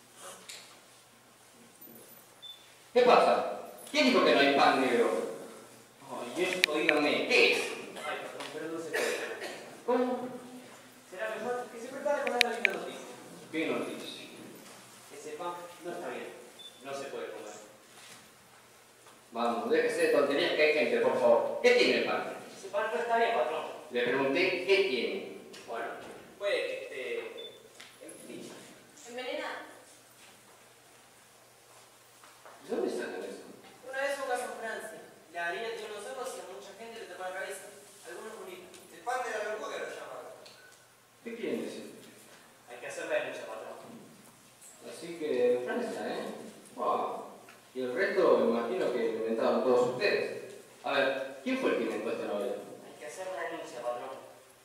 ¿Qué pasa? ¿Quién dijo que no hay pan negro? Ay, esto, díganme, ¿qué es? Ay, patrón, pero no se puede. ¿Cómo? Será mejor que se prepare con esa linda noticia. ¿Qué noticia? Ese pan no está bien. No se puede comer. Vamos, déjese de tonterías que hay gente, por favor. ¿Qué tiene el pan? Ese pan no está bien, patrón. Le pregunté qué tiene. Bueno, puede que esté en fin. Envenenada. ¿De dónde sacan eso? Una vez fue un caso en Francia. La harina tiene unos ojos y a mucha gente le tapa la cabeza. Algunos murieron. El pan de la locura lo llamaron. ¿Qué quieren decir? Hay que hacer la denuncia, patrón. Así que, Francia, ¿eh? Wow. Y el resto, me imagino que lo inventaron todos ustedes. A ver, ¿quién fue el que inventó esta novela? Hay que hacer la denuncia, patrón.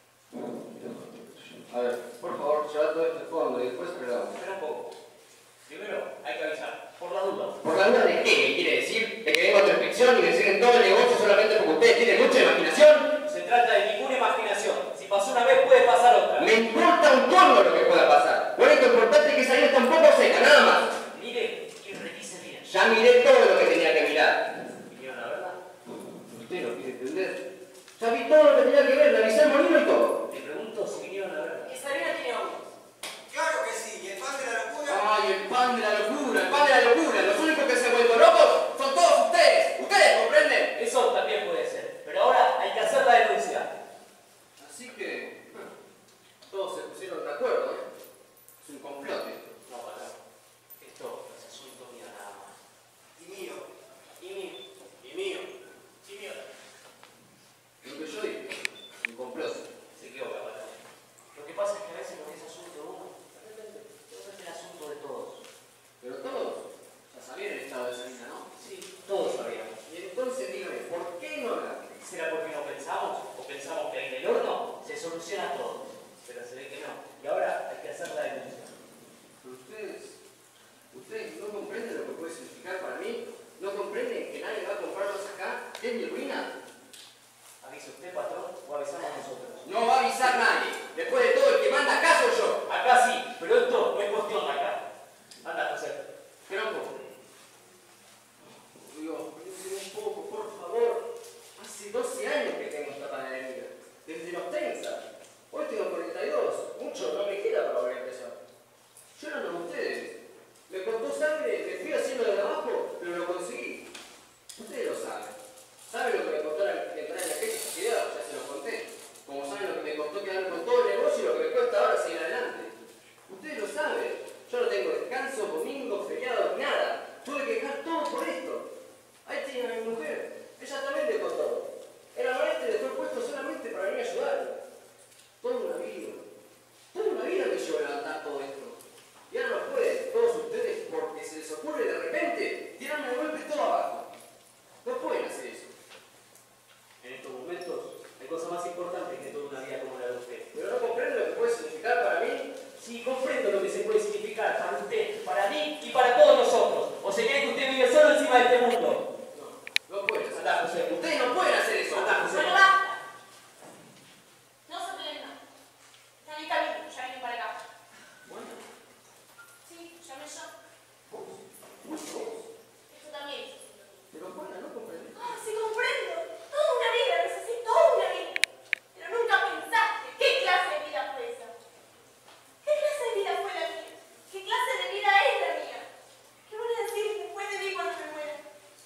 A ver, por favor, lleva todo este fondo y después arreglamos. Espera un poco. Primero, hay que avisar. Por la duda. ¿Por la duda de qué? ¿Me quiere decir? ¿De que vengo a otra inspección y me siguen todo el negocio solamente porque ustedes tienen mucha imaginación? No se trata de ninguna imaginación. Si pasó una vez, puede pasar otra. Me importa un corno lo que pueda pasar. Lo único importante es que esa harina está un poco seca, nada más. Mire y revise bien. Ya miré todo lo que tenía que mirar. ¿Vinieron la verdad? Usted no quiere entender. Ya vi todo lo que tenía que ver, le avisé al molino y todo. Le pregunto si vinieron la verdad. Esa harina tiene hongos. Claro que sí, y el pan de la locura. Ay, el pan de la locura, el pan de la locura. Los únicos que se han vuelto locos son todos ustedes. ¿Ustedes comprenden? Eso también puede ser. Pero ahora hay que hacer la denuncia. Así que todos se pusieron de acuerdo, ¿eh? Es un complot esto. No, patrón. Esto es asunto mío nada más. Y mío. Y mío. Y mío. Y mío. Lo que yo dije, un complot. Se equivoca, patrón. Lo que pasa es que a veces lo que es asunto de uno, de repente, es el asunto de todos. Pero todos ya sabían el estado de esa harina, ¿no? Sí, todos sabíamos. Y entonces dígame, ¿por qué no la? ¿Será porque no pensamos? ¿O pensamos que en el horno se soluciona todo? Pero se ve que no. Y ahora hay que hacer la denuncia. Pero ustedes no comprenden lo que puede significar para mí. ¿No comprenden que nadie va a comprarlos acá? ¿Es mi ruina? ¿Avisa usted, patrón, o avisamos nosotros? No va a avisar nadie. Después de todo, el que manda acá soy yo. Acá sí, pero esto no es cuestión de acá. Anda, José. Pero un poco. Dios, piensen un poco, por favor. Hace 12 años que tengo esta panadería. Desde los 30. Hoy tengo 42. Mucho no me queda para volver a empezar. Yo no como ustedes. Me costó sangre, me fui haciendo de abajo, pero lo conseguí. Ustedes lo saben. ¿Saben lo que me costó entrar en aquella sociedad? Ya se los conté. Como saben lo que me costó quedarme con todo el negocio y lo que me cuesta ahora seguir adelante. Ustedes lo saben. Yo no tengo descanso, domingo, feriado, nada. Tuve que dejar todo por esto. Ahí tienen a mi mujer. Ella también dejó todo. Era maestra y dejó el puesto solamente para venir a ayudarme. Toda una vida. Toda una vida me llevó a levantar todo esto. Y ahora no pueden, todos ustedes, porque se les ocurre de repente tirarme de golpe todo abajo. No pueden hacer eso. En estos momentos hay cosas más importantes que toda una vida como la de usted. Pero no comprenden lo que puede significar para mí. Sí, comprendo lo que se puede significar para usted, para mí y para todos nosotros. ¿O se cree que usted vive solo encima de este mundo? No pueden hacer Andá, José. eso. Ustedes no pueden hacer eso. Andá, José. Bueno, basta. No se peleen más. Están en camino, ya vienen para acá. Bueno, Sí, llamé yo. ¿Vos? Esto también es asunto mío. Pero Juana, no comprendés. Ah, sí comprendo. Toda una vida, necesito toda una vida. Pero nunca pensaste qué clase de vida fue esa. ¿Qué clase de vida fue la mía? ¿Qué clase de vida es la mía? ¿Qué van a decir después de mí cuando me muera?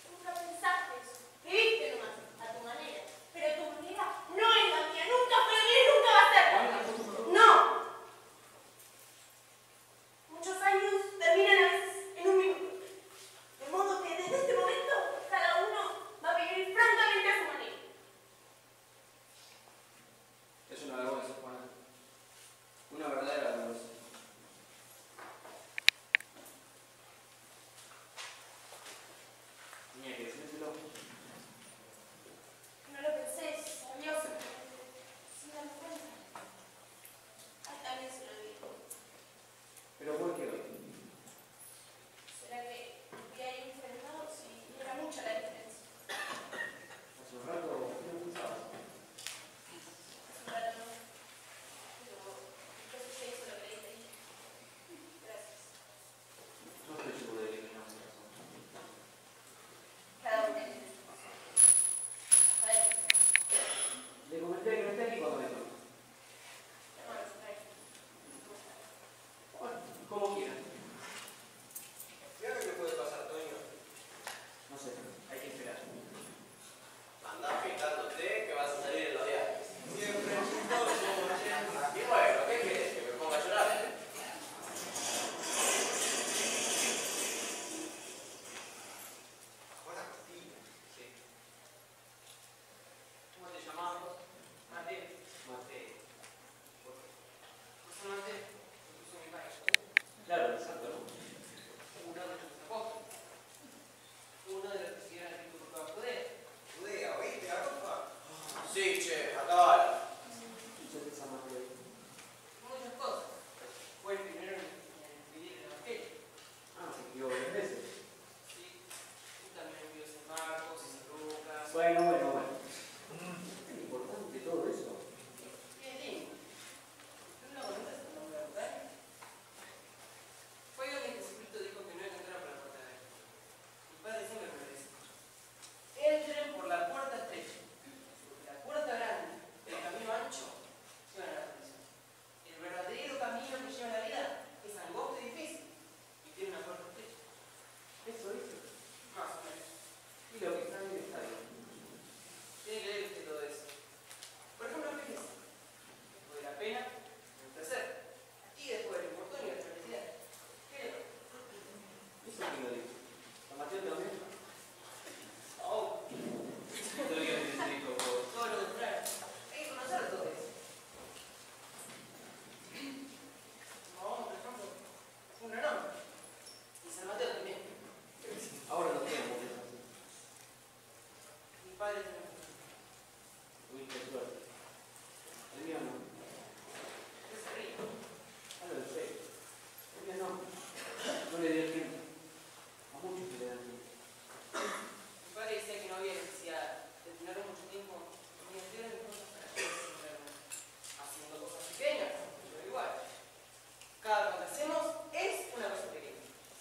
hacemos es una cosa pequeña.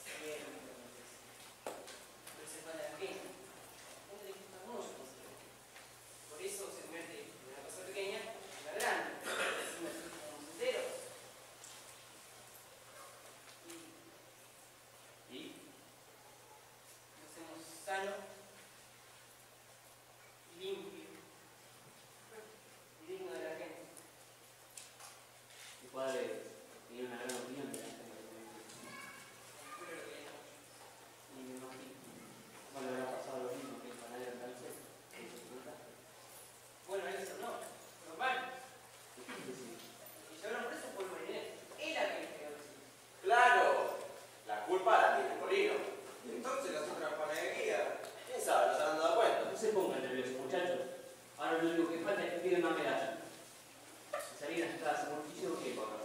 Pero se para la pequeña. Gente le gusta mucho conseguir. Por eso se convierte en una cosa pequeña en una grande. Así nos estamos enteros. ¿Y? Nos hacemos sano, limpio y digno de la gente. Mi padre tenía una gran opinión de la gente. Espero que haya mucho. Y me imagino. Bueno, habrá pasado lo mismo que el panadero en Calcet. Bueno, eso no. Normal. Y llevaron preso por marinero. Él a quien pegó el sí. Claro, la culpa la tiene Molino. Y entonces las otras panaderías, quién sabe, no se han dado cuenta. No se pongan nerviosos, muchachos. Ahora lo único que falta es que piden una medalla. Si salieran estas amorticios, ¿qué pagan?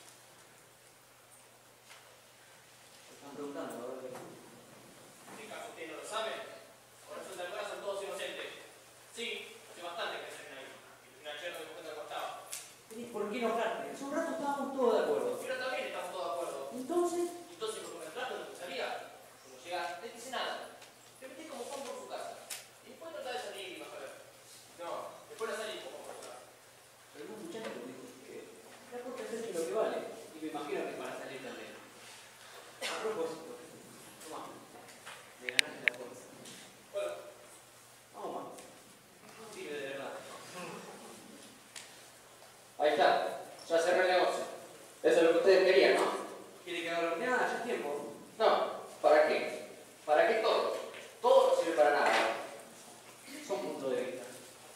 Se están preguntando, a ver qué. ¿En caso usted no lo sabe? Por eso de son todos inocentes. Sí, hace bastante que salen ahí. El tribunal ayer no me cuenta cómo estaba. ¿Por qué enojarte? Hace un rato estábamos todos de acuerdo. Pero también estamos todos de acuerdo. Entonces, Entonces, por el trato no pensaría. Cuando llega, no te dice nada. Te metes como Juan por su casa. Y después trata de salir y vas a ver. No, después no salís como Juan por su casa. pero un muchacho me dijo que la corte es lo que vale. Y me imagino que para salir también. A propósito, toma, me ganaste la fuerza. Bueno, Vamos más. Sirve de verdad. Ahí está, ya cerré el negocio. Eso es lo que ustedes querían, ¿no? ¿Quiere que haga lo que nada? Ya es tiempo. No, ¿para qué? ¿Para qué todo? Todo no sirve para nada. Son puntos de vista.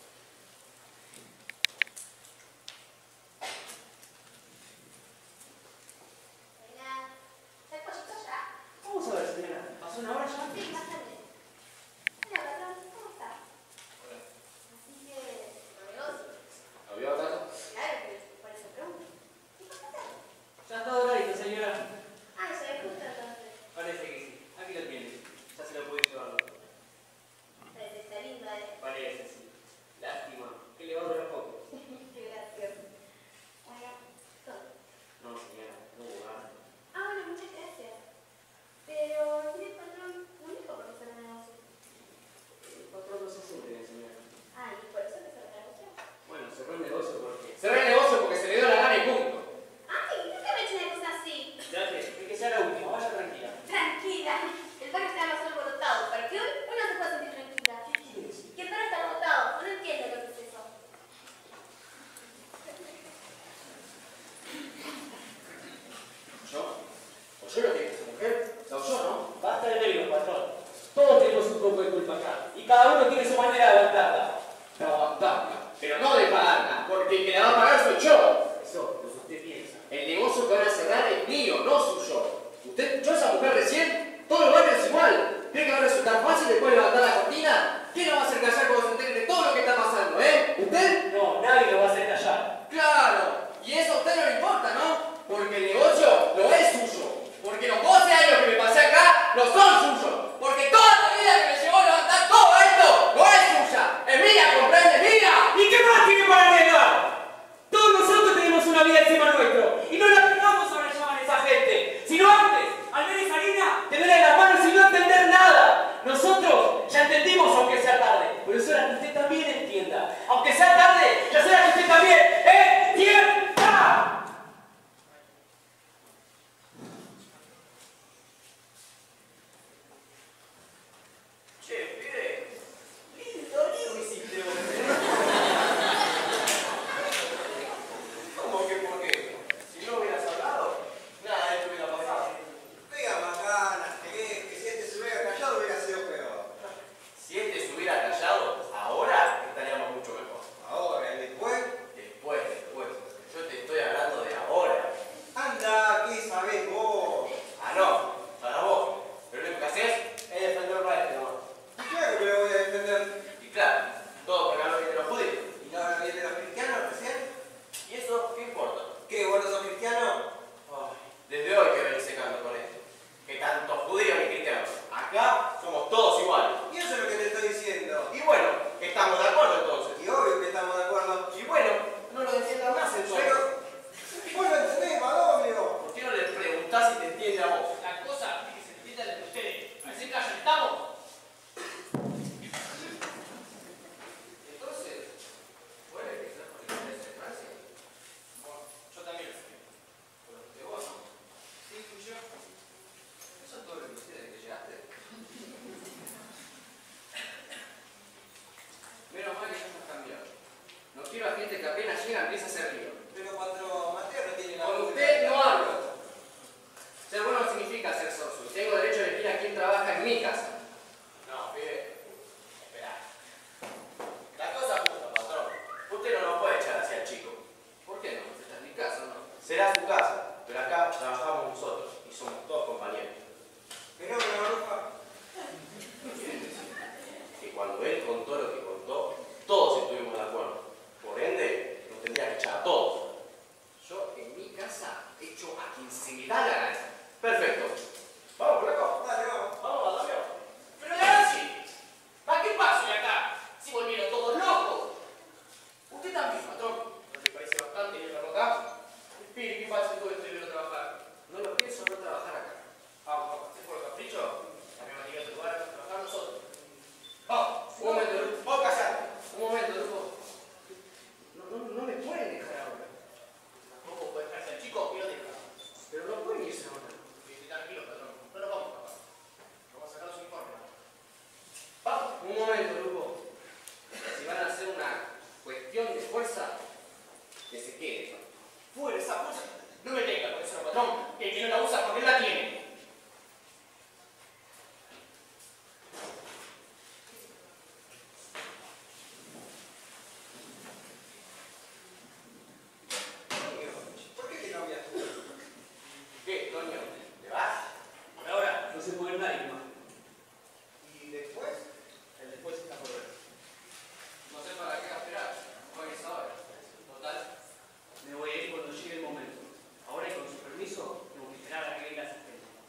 Hola. ¿Está pollito ya? Vamos a ver, señora. ¿Pasó una hora ya? Sí, bastante. Hola, patrón. ¿Cómo está? Así que, no negocio. ¿Lo vio acaso? Claro que por eso pregunto. ¿Qué pasa? Ya está doradito, señora. Ah, se ve justo entonces. Parece que sí. Aquí lo tiene. Ya se lo puede llevar. Parece que está linda, Parece, sí. Lástima. Que le va a durar poco. Qué gracioso. Bueno, todo. No, señora. No hubo ganas. Ah, bueno, muchas gracias. Pero, ¿tiene patrón? No me dijo por qué cerró el negocio. El patrón no se siente bien, señora. Ah, y por eso que cerró el negocio. Bueno, cerró el negocio porque... Cerré el negocio porque se me dio la gana y punto. Ay, no te me eches una cosa así. Ya que sea la última. Vaya tranquila. Tranquila. El barrio está más alborotado. ¿Para qué hoy uno se puede sentir tranquila? ¿Qué quiere decir? Que el barrio está alborotado. No entiendo lo que es eso. ¿Yo? ¿O yo lo que hice, mujer? ¿La oyó, no? Basta de nervios, patrón. Todos tenemos un poco de culpa acá. Y cada uno tiene su manera de aguantarla. De aguantarla, pero no de pagarla, porque el que la va a pagar soy yo. Eso, lo que usted piensa. El negocio que van a cerrar es mío, no suyo. ¿Usted escuchó a esa mujer recién? Todo el barrio es igual. ¿Cree que va a resultar fácil después levantar la cortina? ¿Quién lo va a hacer callar cuando se entere de todo lo que está pasando, ¿Usted? No, nadie lo va a hacer callar. ¡Claro! Y eso a usted no le importa, ¿no? Porque el negocio lo es suyo. Porque los 12 años que me pasé acá no son suyos. Porque toda la vida que me llevó a levantar todo esto no es suya. preguntás si te entiende a vos. La cosa es que se entienda de ustedes. ¿A ese callo estamos? Entonces, ¿puede que sea por interés de Francia? Bueno, yo también lo sé. Pero de vos no. ¿Sí, fui yo? ¿Eso es todo lo que hiciste desde que llegaste? Menos mal que ya has cambiado. No quiero a gente que apenas llega empieza a hacer lío. Pero cuando Mateo no tiene Con usted no hablo. Ser bueno no significa ser socio. Tengo derecho a elegir a quién trabaja en mi casa. No, pibe. Esperá. La cosa justa, patrón. Usted no nos puede echar hacia el chico. ¿Por qué no? Esta es mi casa, ¿no? Será su casa, pero acá trabajamos nosotros y somos todos compañeros. Pero, Rafa, que cuando él contó lo que contó, todos estuvimos de acuerdo. Por ende, nos tendría que echar a todos. Yo en mi casa echo a quien se me da la gana. Perfecto. Vamos, Flaco. Dale, vamos. Vamos, Badamio. Pero Nancy, ¿para qué paso de acá? Si volvieron todos locos. Usted también, patrón. ¿No le parece bastante verlo acá? Espere, ¿qué pasa todo esto y verlo trabajar? No lo pienso no trabajar acá. Vamos, ¿se fue el capricho? También va a tener otro lugar para trabajar nosotros. Vamos, Un momento, Luco. Vos callate. Un momento, Luco. No me pueden dejar ahora. tampoco puede dejarse al chico y lo deja. Pero no pueden irse ahora. Tranquilo, patrón. No nos vamos, papá. Vamos a sacar su informe. Vamos. Un momento, Luco. Si van a hacer una cuestión de fuerza, que se quede. Fuerza, fuerza. No me venga con eso, patrón. Que el que no la usa porque él la tiene. ¿Por qué te cambias tú? ¿Qué, Toño? ¿Te vas? Por ahora, No se puede ir nadie más. ¿Y después? El después está por ver. No sé para qué esperar. Hoy es ahora. Total. Me voy a ir cuando llegue el momento. Ahora y con su permiso, tengo que esperar a que venga el asistente.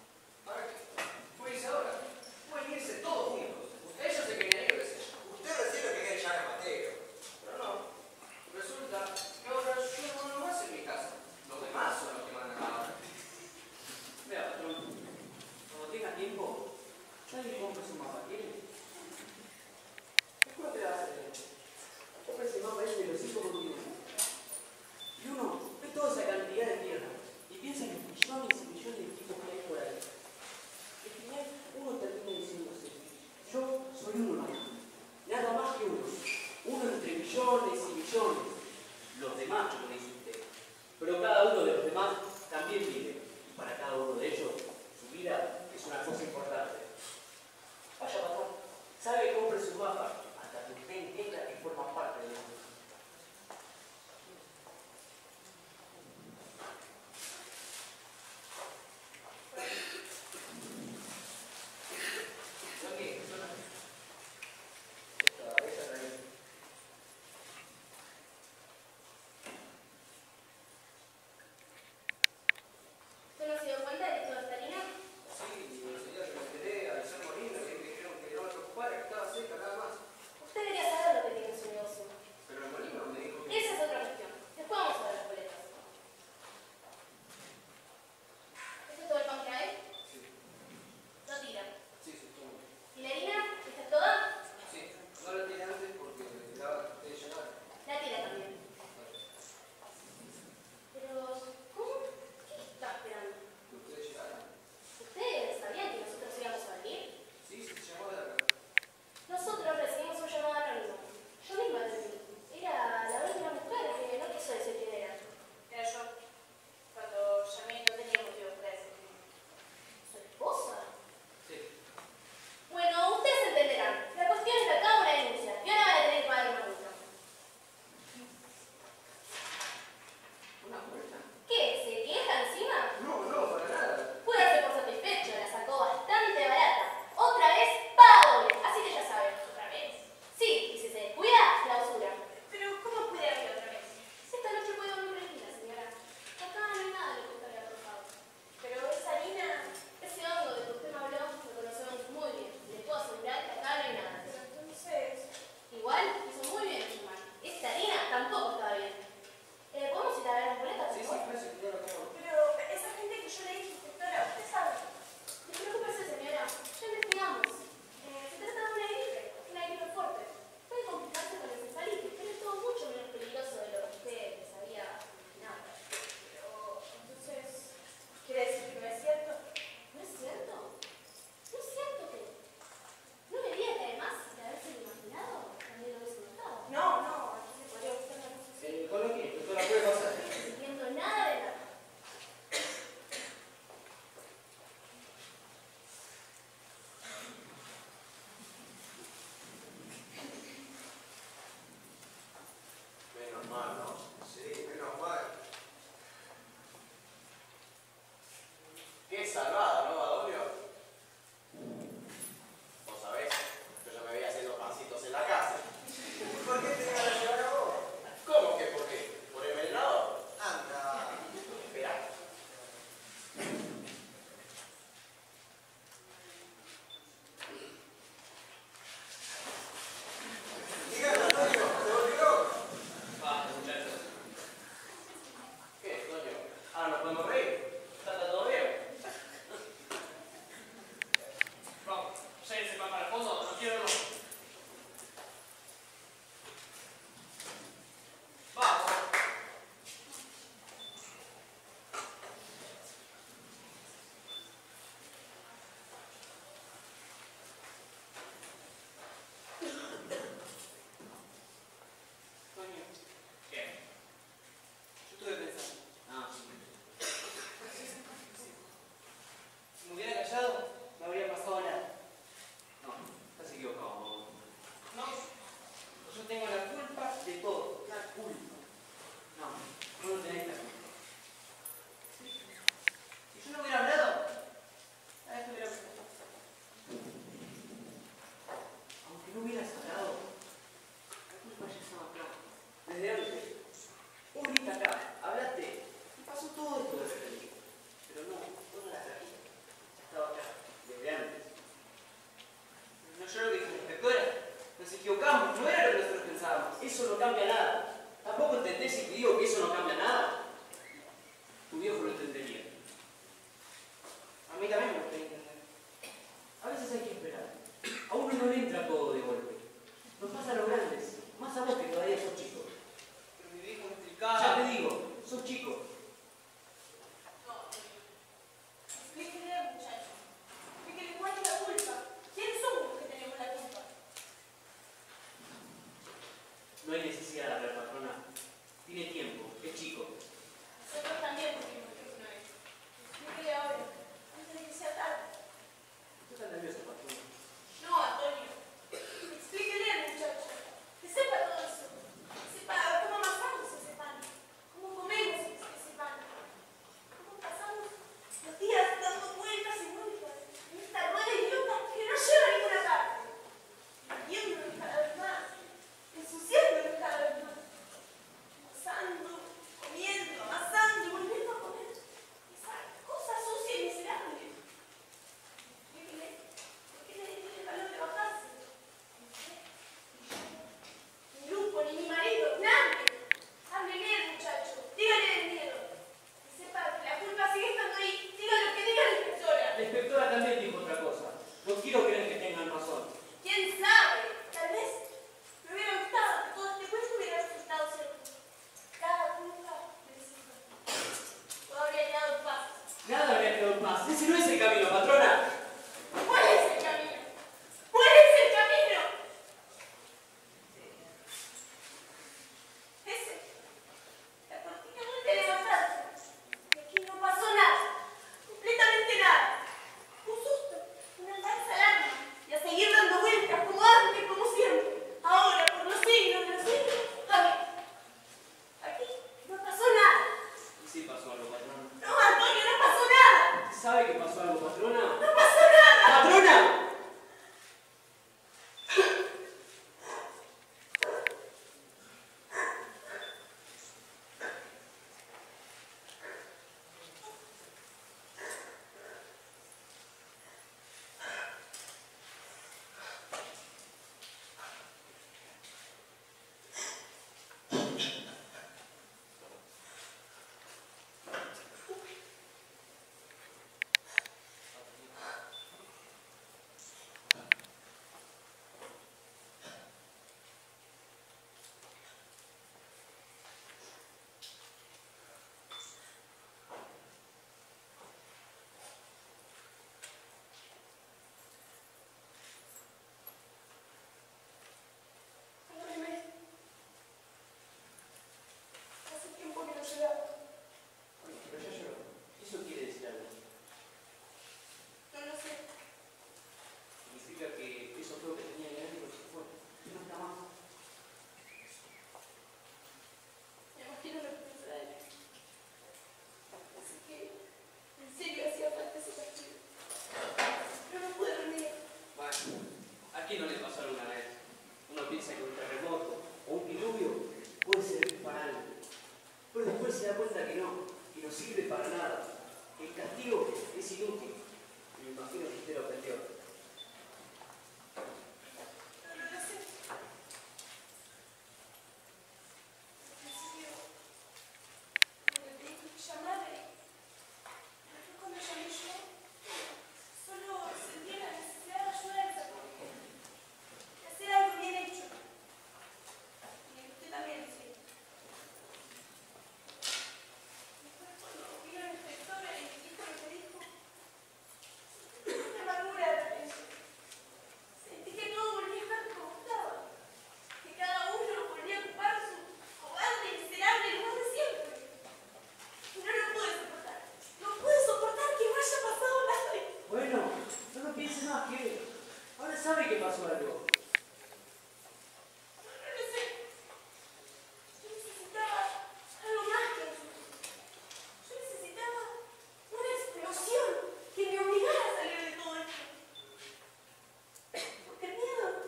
inspectora también dijo otra cosa. No quiero creer que tengan razón. ¿Quién sabe? Tal vez me hubiera gustado que todo este cuento hubiera resultado cierto. Cada culpa necesita. Todo habría quedado en paz. Nada habría quedado en paz. Ese no es el camino, patrona. ¿Cuál es el camino? ¿Cuál es el camino? Ese. La cortina vuelve a levantarse. Y aquí no pasó nada. Completamente nada. Un susto, una falsa alarma. Y a seguir dando vueltas como antes, como siempre. Ahora, por los siglos de los siglos. Aquí no pasó nada. Y sí pasó algo, patrona. No, Antonio, no pasó nada. ¿Usted sabe que pasó algo, patrona? No pasó nada. ¡Patrona! Hace tiempo que no llegaba. Bueno, pero ya lloró. Eso quiere decir algo. No lo sé. Significa que eso fue lo que tenía adentro se fue. No está más. Me imagino lo que pensará él. Así que, en serio, hacía falta ese partido. Pero no pude reunir. Bueno, aquí no le pasó alguna vez. Uno piensa que un terremoto o un diluvio puede servir para algo. Pero después se da cuenta que no sirve para nada. Que el castigo es inútil. Y me imagino que usted lo aprendió. No lo sé. Al principio, cuando me pedí que llamara, pero fue cuando llamé yo, solo sentí la necesidad de ayudar a esa pobre. De hacer algo bien hecho. Y usted también, sí. Después, cuando vino la inspectora y dijo lo que dijo, sentí una amargura de repente. Sentí que todo volvía a estar como estaba. Que cada uno volvía a ocupar su cobarde y miserable lugar de siempre. Y no lo pude soportar. No pude soportar que no haya pasado nada. Bueno, no lo piense más que ahora sabe que pasó algo. No lo sé. Yo necesitaba algo más que eso. Yo necesitaba una explosión que me obligara a salir de todo esto. Porque el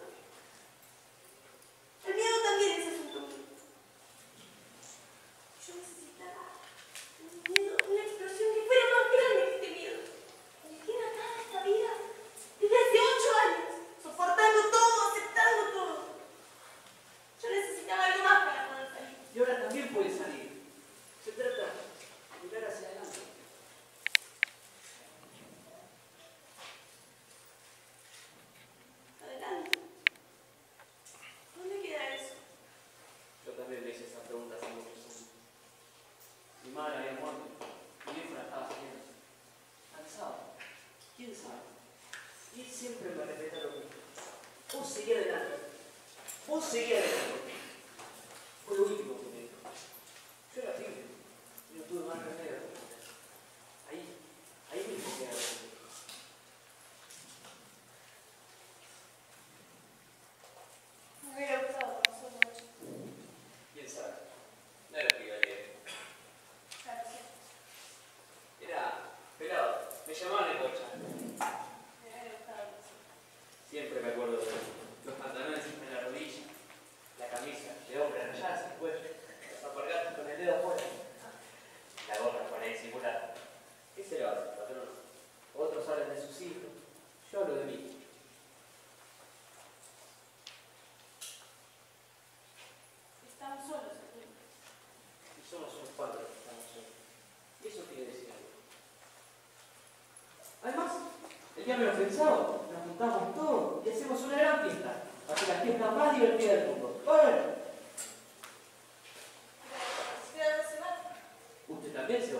miedo también es asunto mío. Yo necesitaba un miedo, una explosión que fuera más grande que este miedo. Me tiene atada esta vida desde hace 8 años, soportando todo, aceptando todo. Yo necesitaba algo más para poder salir. Y ahora también puede salir. Se trata de mirar hacia adelante. Adelante. ¿Dónde queda eso? Yo también me hice esa pregunta hace muchos años. Mi madre había muerto. Mi viejo la estaba haciendo. Cansado. ¿Quién sabe? Y él siempre me repetía lo mismo. Vos seguí adelante. Vos seguí adelante. Fue lo último que me dijo. Yo era pibe. Y no tuve más remedio. Ahí mismo queda. Me hubiera gustado conocer mucho. ¿Quién sabe? No era pibe. Claro, sí. Era pelado. Me llamaban el Bocha. Me hubiera gustado conocer. Siempre me acuerdo de los pantalones en la rodilla, la camisa de hombre rayada sin cuello. El día menos pensado, nos juntamos todos y hacemos una gran fiesta. Hacer la fiesta más divertida del mundo. ¡Bueno! Usted también se va.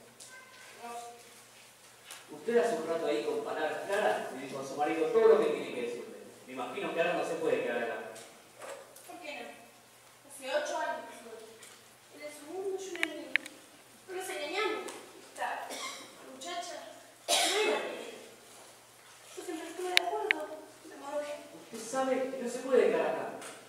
Usted hace un rato ahí con palabras claras y dijo a su marido todo lo que tiene que decirle. Me imagino que ahora no se puede quedar acá. ¿Por qué no? Hace 8 años que soy. Él es un mundo y yo una niña. No nos engañamos. Esta muchacha no era de él. Yo siempre estuve de acuerdo. Me enamoré. Usted sabe que no se puede quedar acá.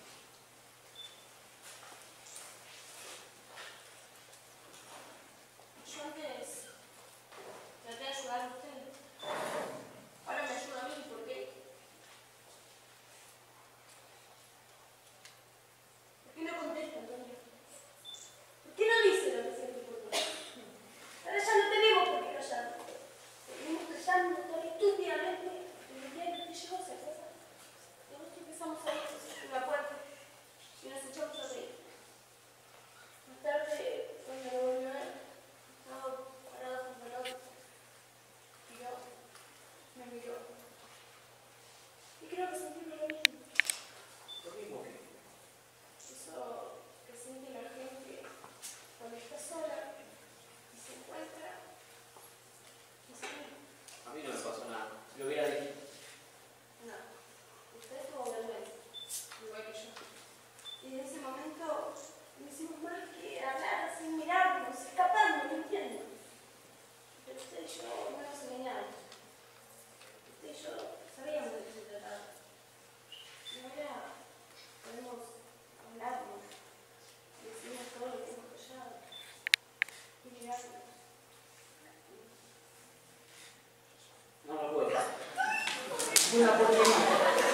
Yo antes traté de ayudar a usted. Ahora me ayuda a mí, ¿por qué? ¿Por qué no contesta, Antonio? ¿Por qué no dice lo que siente por mí? Ahora ya no tenemos por qué callar. Seguimos callando tan estúpidamente. Desde el día que te llegó, ¿se acuerda? Todos empezamos a ir en la puerta y nos echamos a reír. Más tarde, cuando lo volvió a ver, estaba parado junto al otro. Y yo me miró. Y creo que sentí lo mismo. Lo mismo que... Eso que siente la gente cuando está sola y se encuentra y se ríe. A mí no me pasó nada. Si lo hubiera dicho. No, usted tuvo vergüenza, igual que yo. Y en ese momento no hicimos más que hablar sin mirarnos, escapando, mintiendo. Pero usted y yo no nos engañamos. Usted y yo sabíamos de qué se trataba. Y ahora podemos hablarnos, decirnos todo lo que hemos callado y mirarnos. No lo puedo. Es una porquería.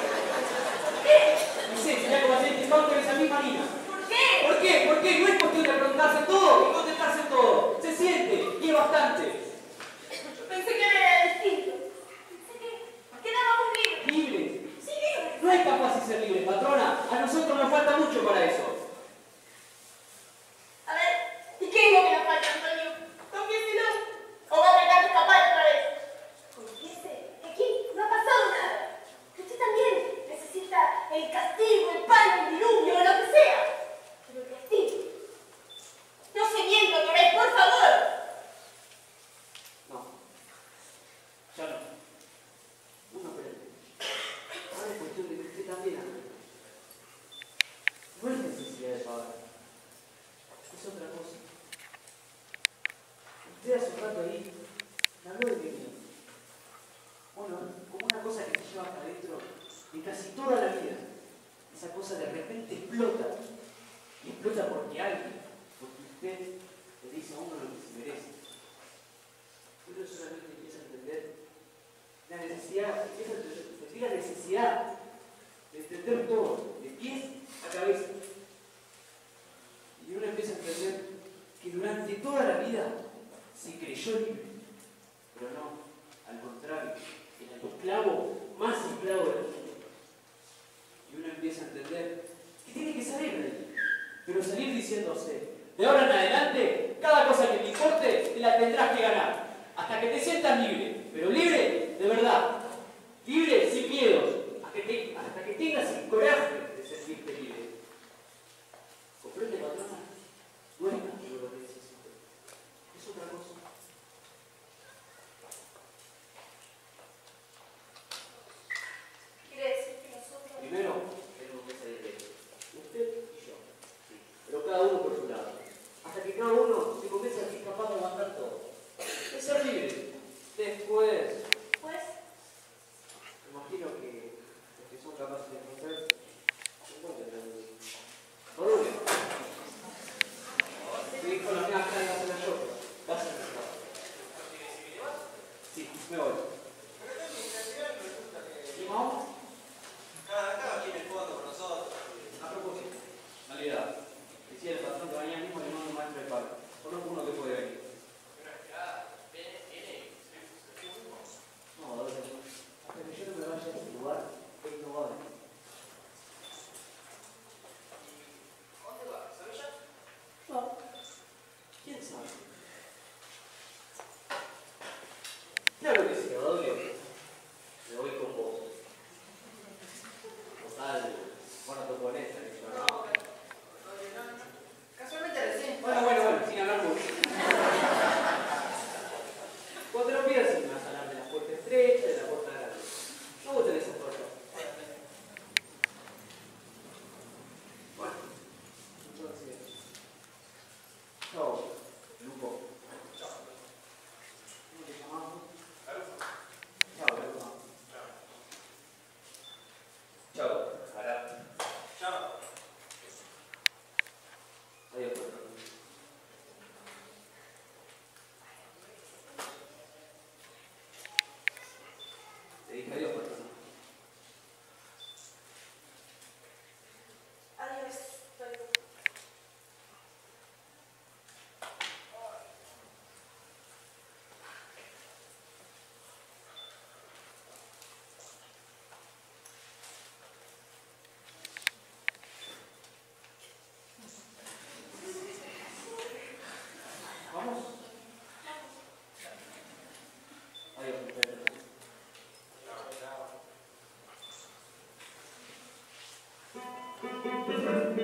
Vicente, ya como hacer este banco en esa misma harina. ¿Por qué? ¿Por qué? ¿Por qué? No es cuestión de preguntarse todo y contestarse todo. Se siente y es bastante. Yo pensé que era distinto. Pensé que quedábamos libres. Libres. Sí, libres. No es tan fácil ser libre, patrona. A nosotros nos falta mucho para eso. A ver, ¿y qué es lo que nos falta, Antonio? Confiéselo. ¿O va a tratar de escapar otra vez? Confiese que aquí no ha pasado nada. Que usted también necesita el castigo, el pan, el diluvio, o lo que sea. Pero el castigo. No se mienta otra vez, por favor. No. Ya no. Uno aprende. Ahora es cuestión de que usted también aprenda. No es necesidad de pagar. Es otra cosa. Usted hace un rato ahí me habló de mí. Bueno, como una cosa que se lleva hasta adentro de casi toda la vida. Esa cosa de repente explota. Y explota porque alguien, porque usted le dice a uno lo que se merece. Uno solamente empieza a entender la necesidad, empieza a sentir la necesidad de entender todo, de pies a cabeza. Y uno empieza a entender que durante toda la vida se creyó libre, pero no, al contrario, era el esclavo más esclavo del mundo. Y uno empieza a entender que tiene que salir de ahí, pero salir diciéndose, de ahora en adelante, cada cosa que te importe te la tendrás que ganar, hasta que te sientas libre, pero libre de verdad, libre sin miedos, hasta que tengas el coraje de sentirte libre. ¿Comprende, patrona? No es castigo lo que necesito, es otra cosa. Quiere decir que nosotros... Primero, tenemos que salir de esto. Usted y yo. Sí. Pero cada uno por su lado. Hasta que cada uno se comience a ser capaz de aguantar todo. De ser libre. Después, Pues, imagino que los que son capaces de encontrar se encuentran en el... Rodolfo. Me dijo la mía acá en la yo. Vas a empezar. Sí, me voy. ¿Y vamos? Acá aquí en el fondo con nosotros. A propósito, realidad, decía el patrón que mañana mismo le mando un maestro de palo. Conozco uno que puede venir. No, hasta que yo no me vaya a ese lugar, él no va a venir. ¿Dónde va? ¿Sabe ya? No. ¿Quién sabe? Claro que sí, Rodolfo.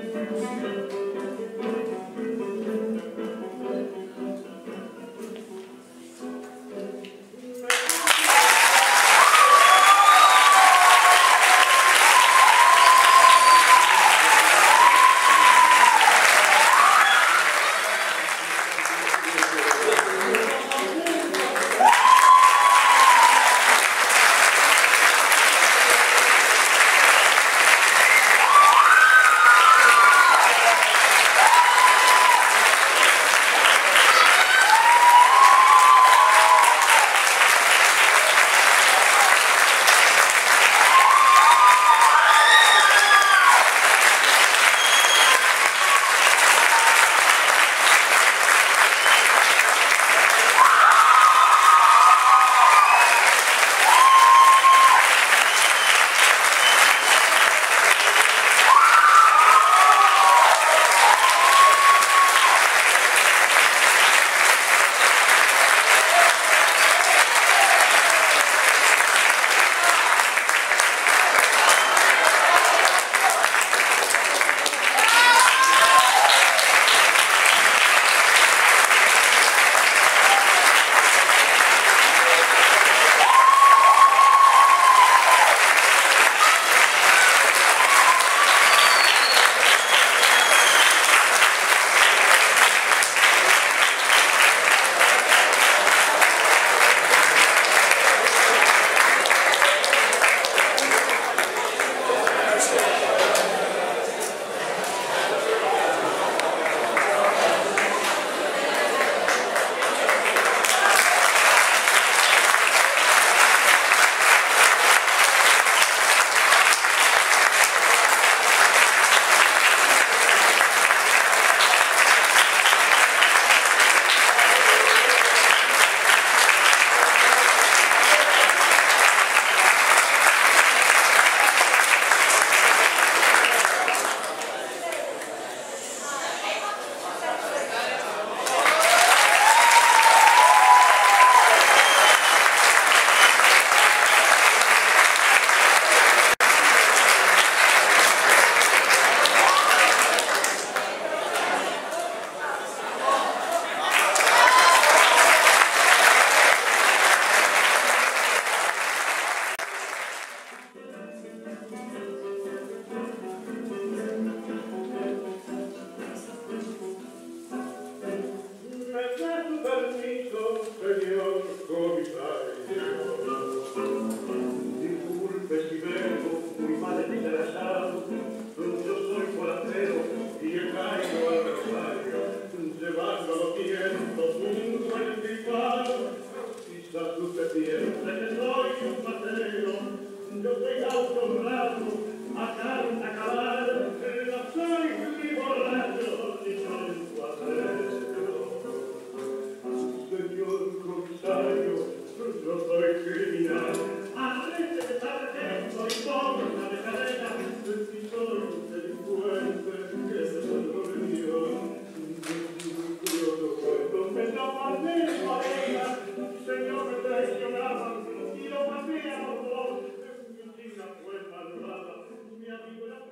Mi amigo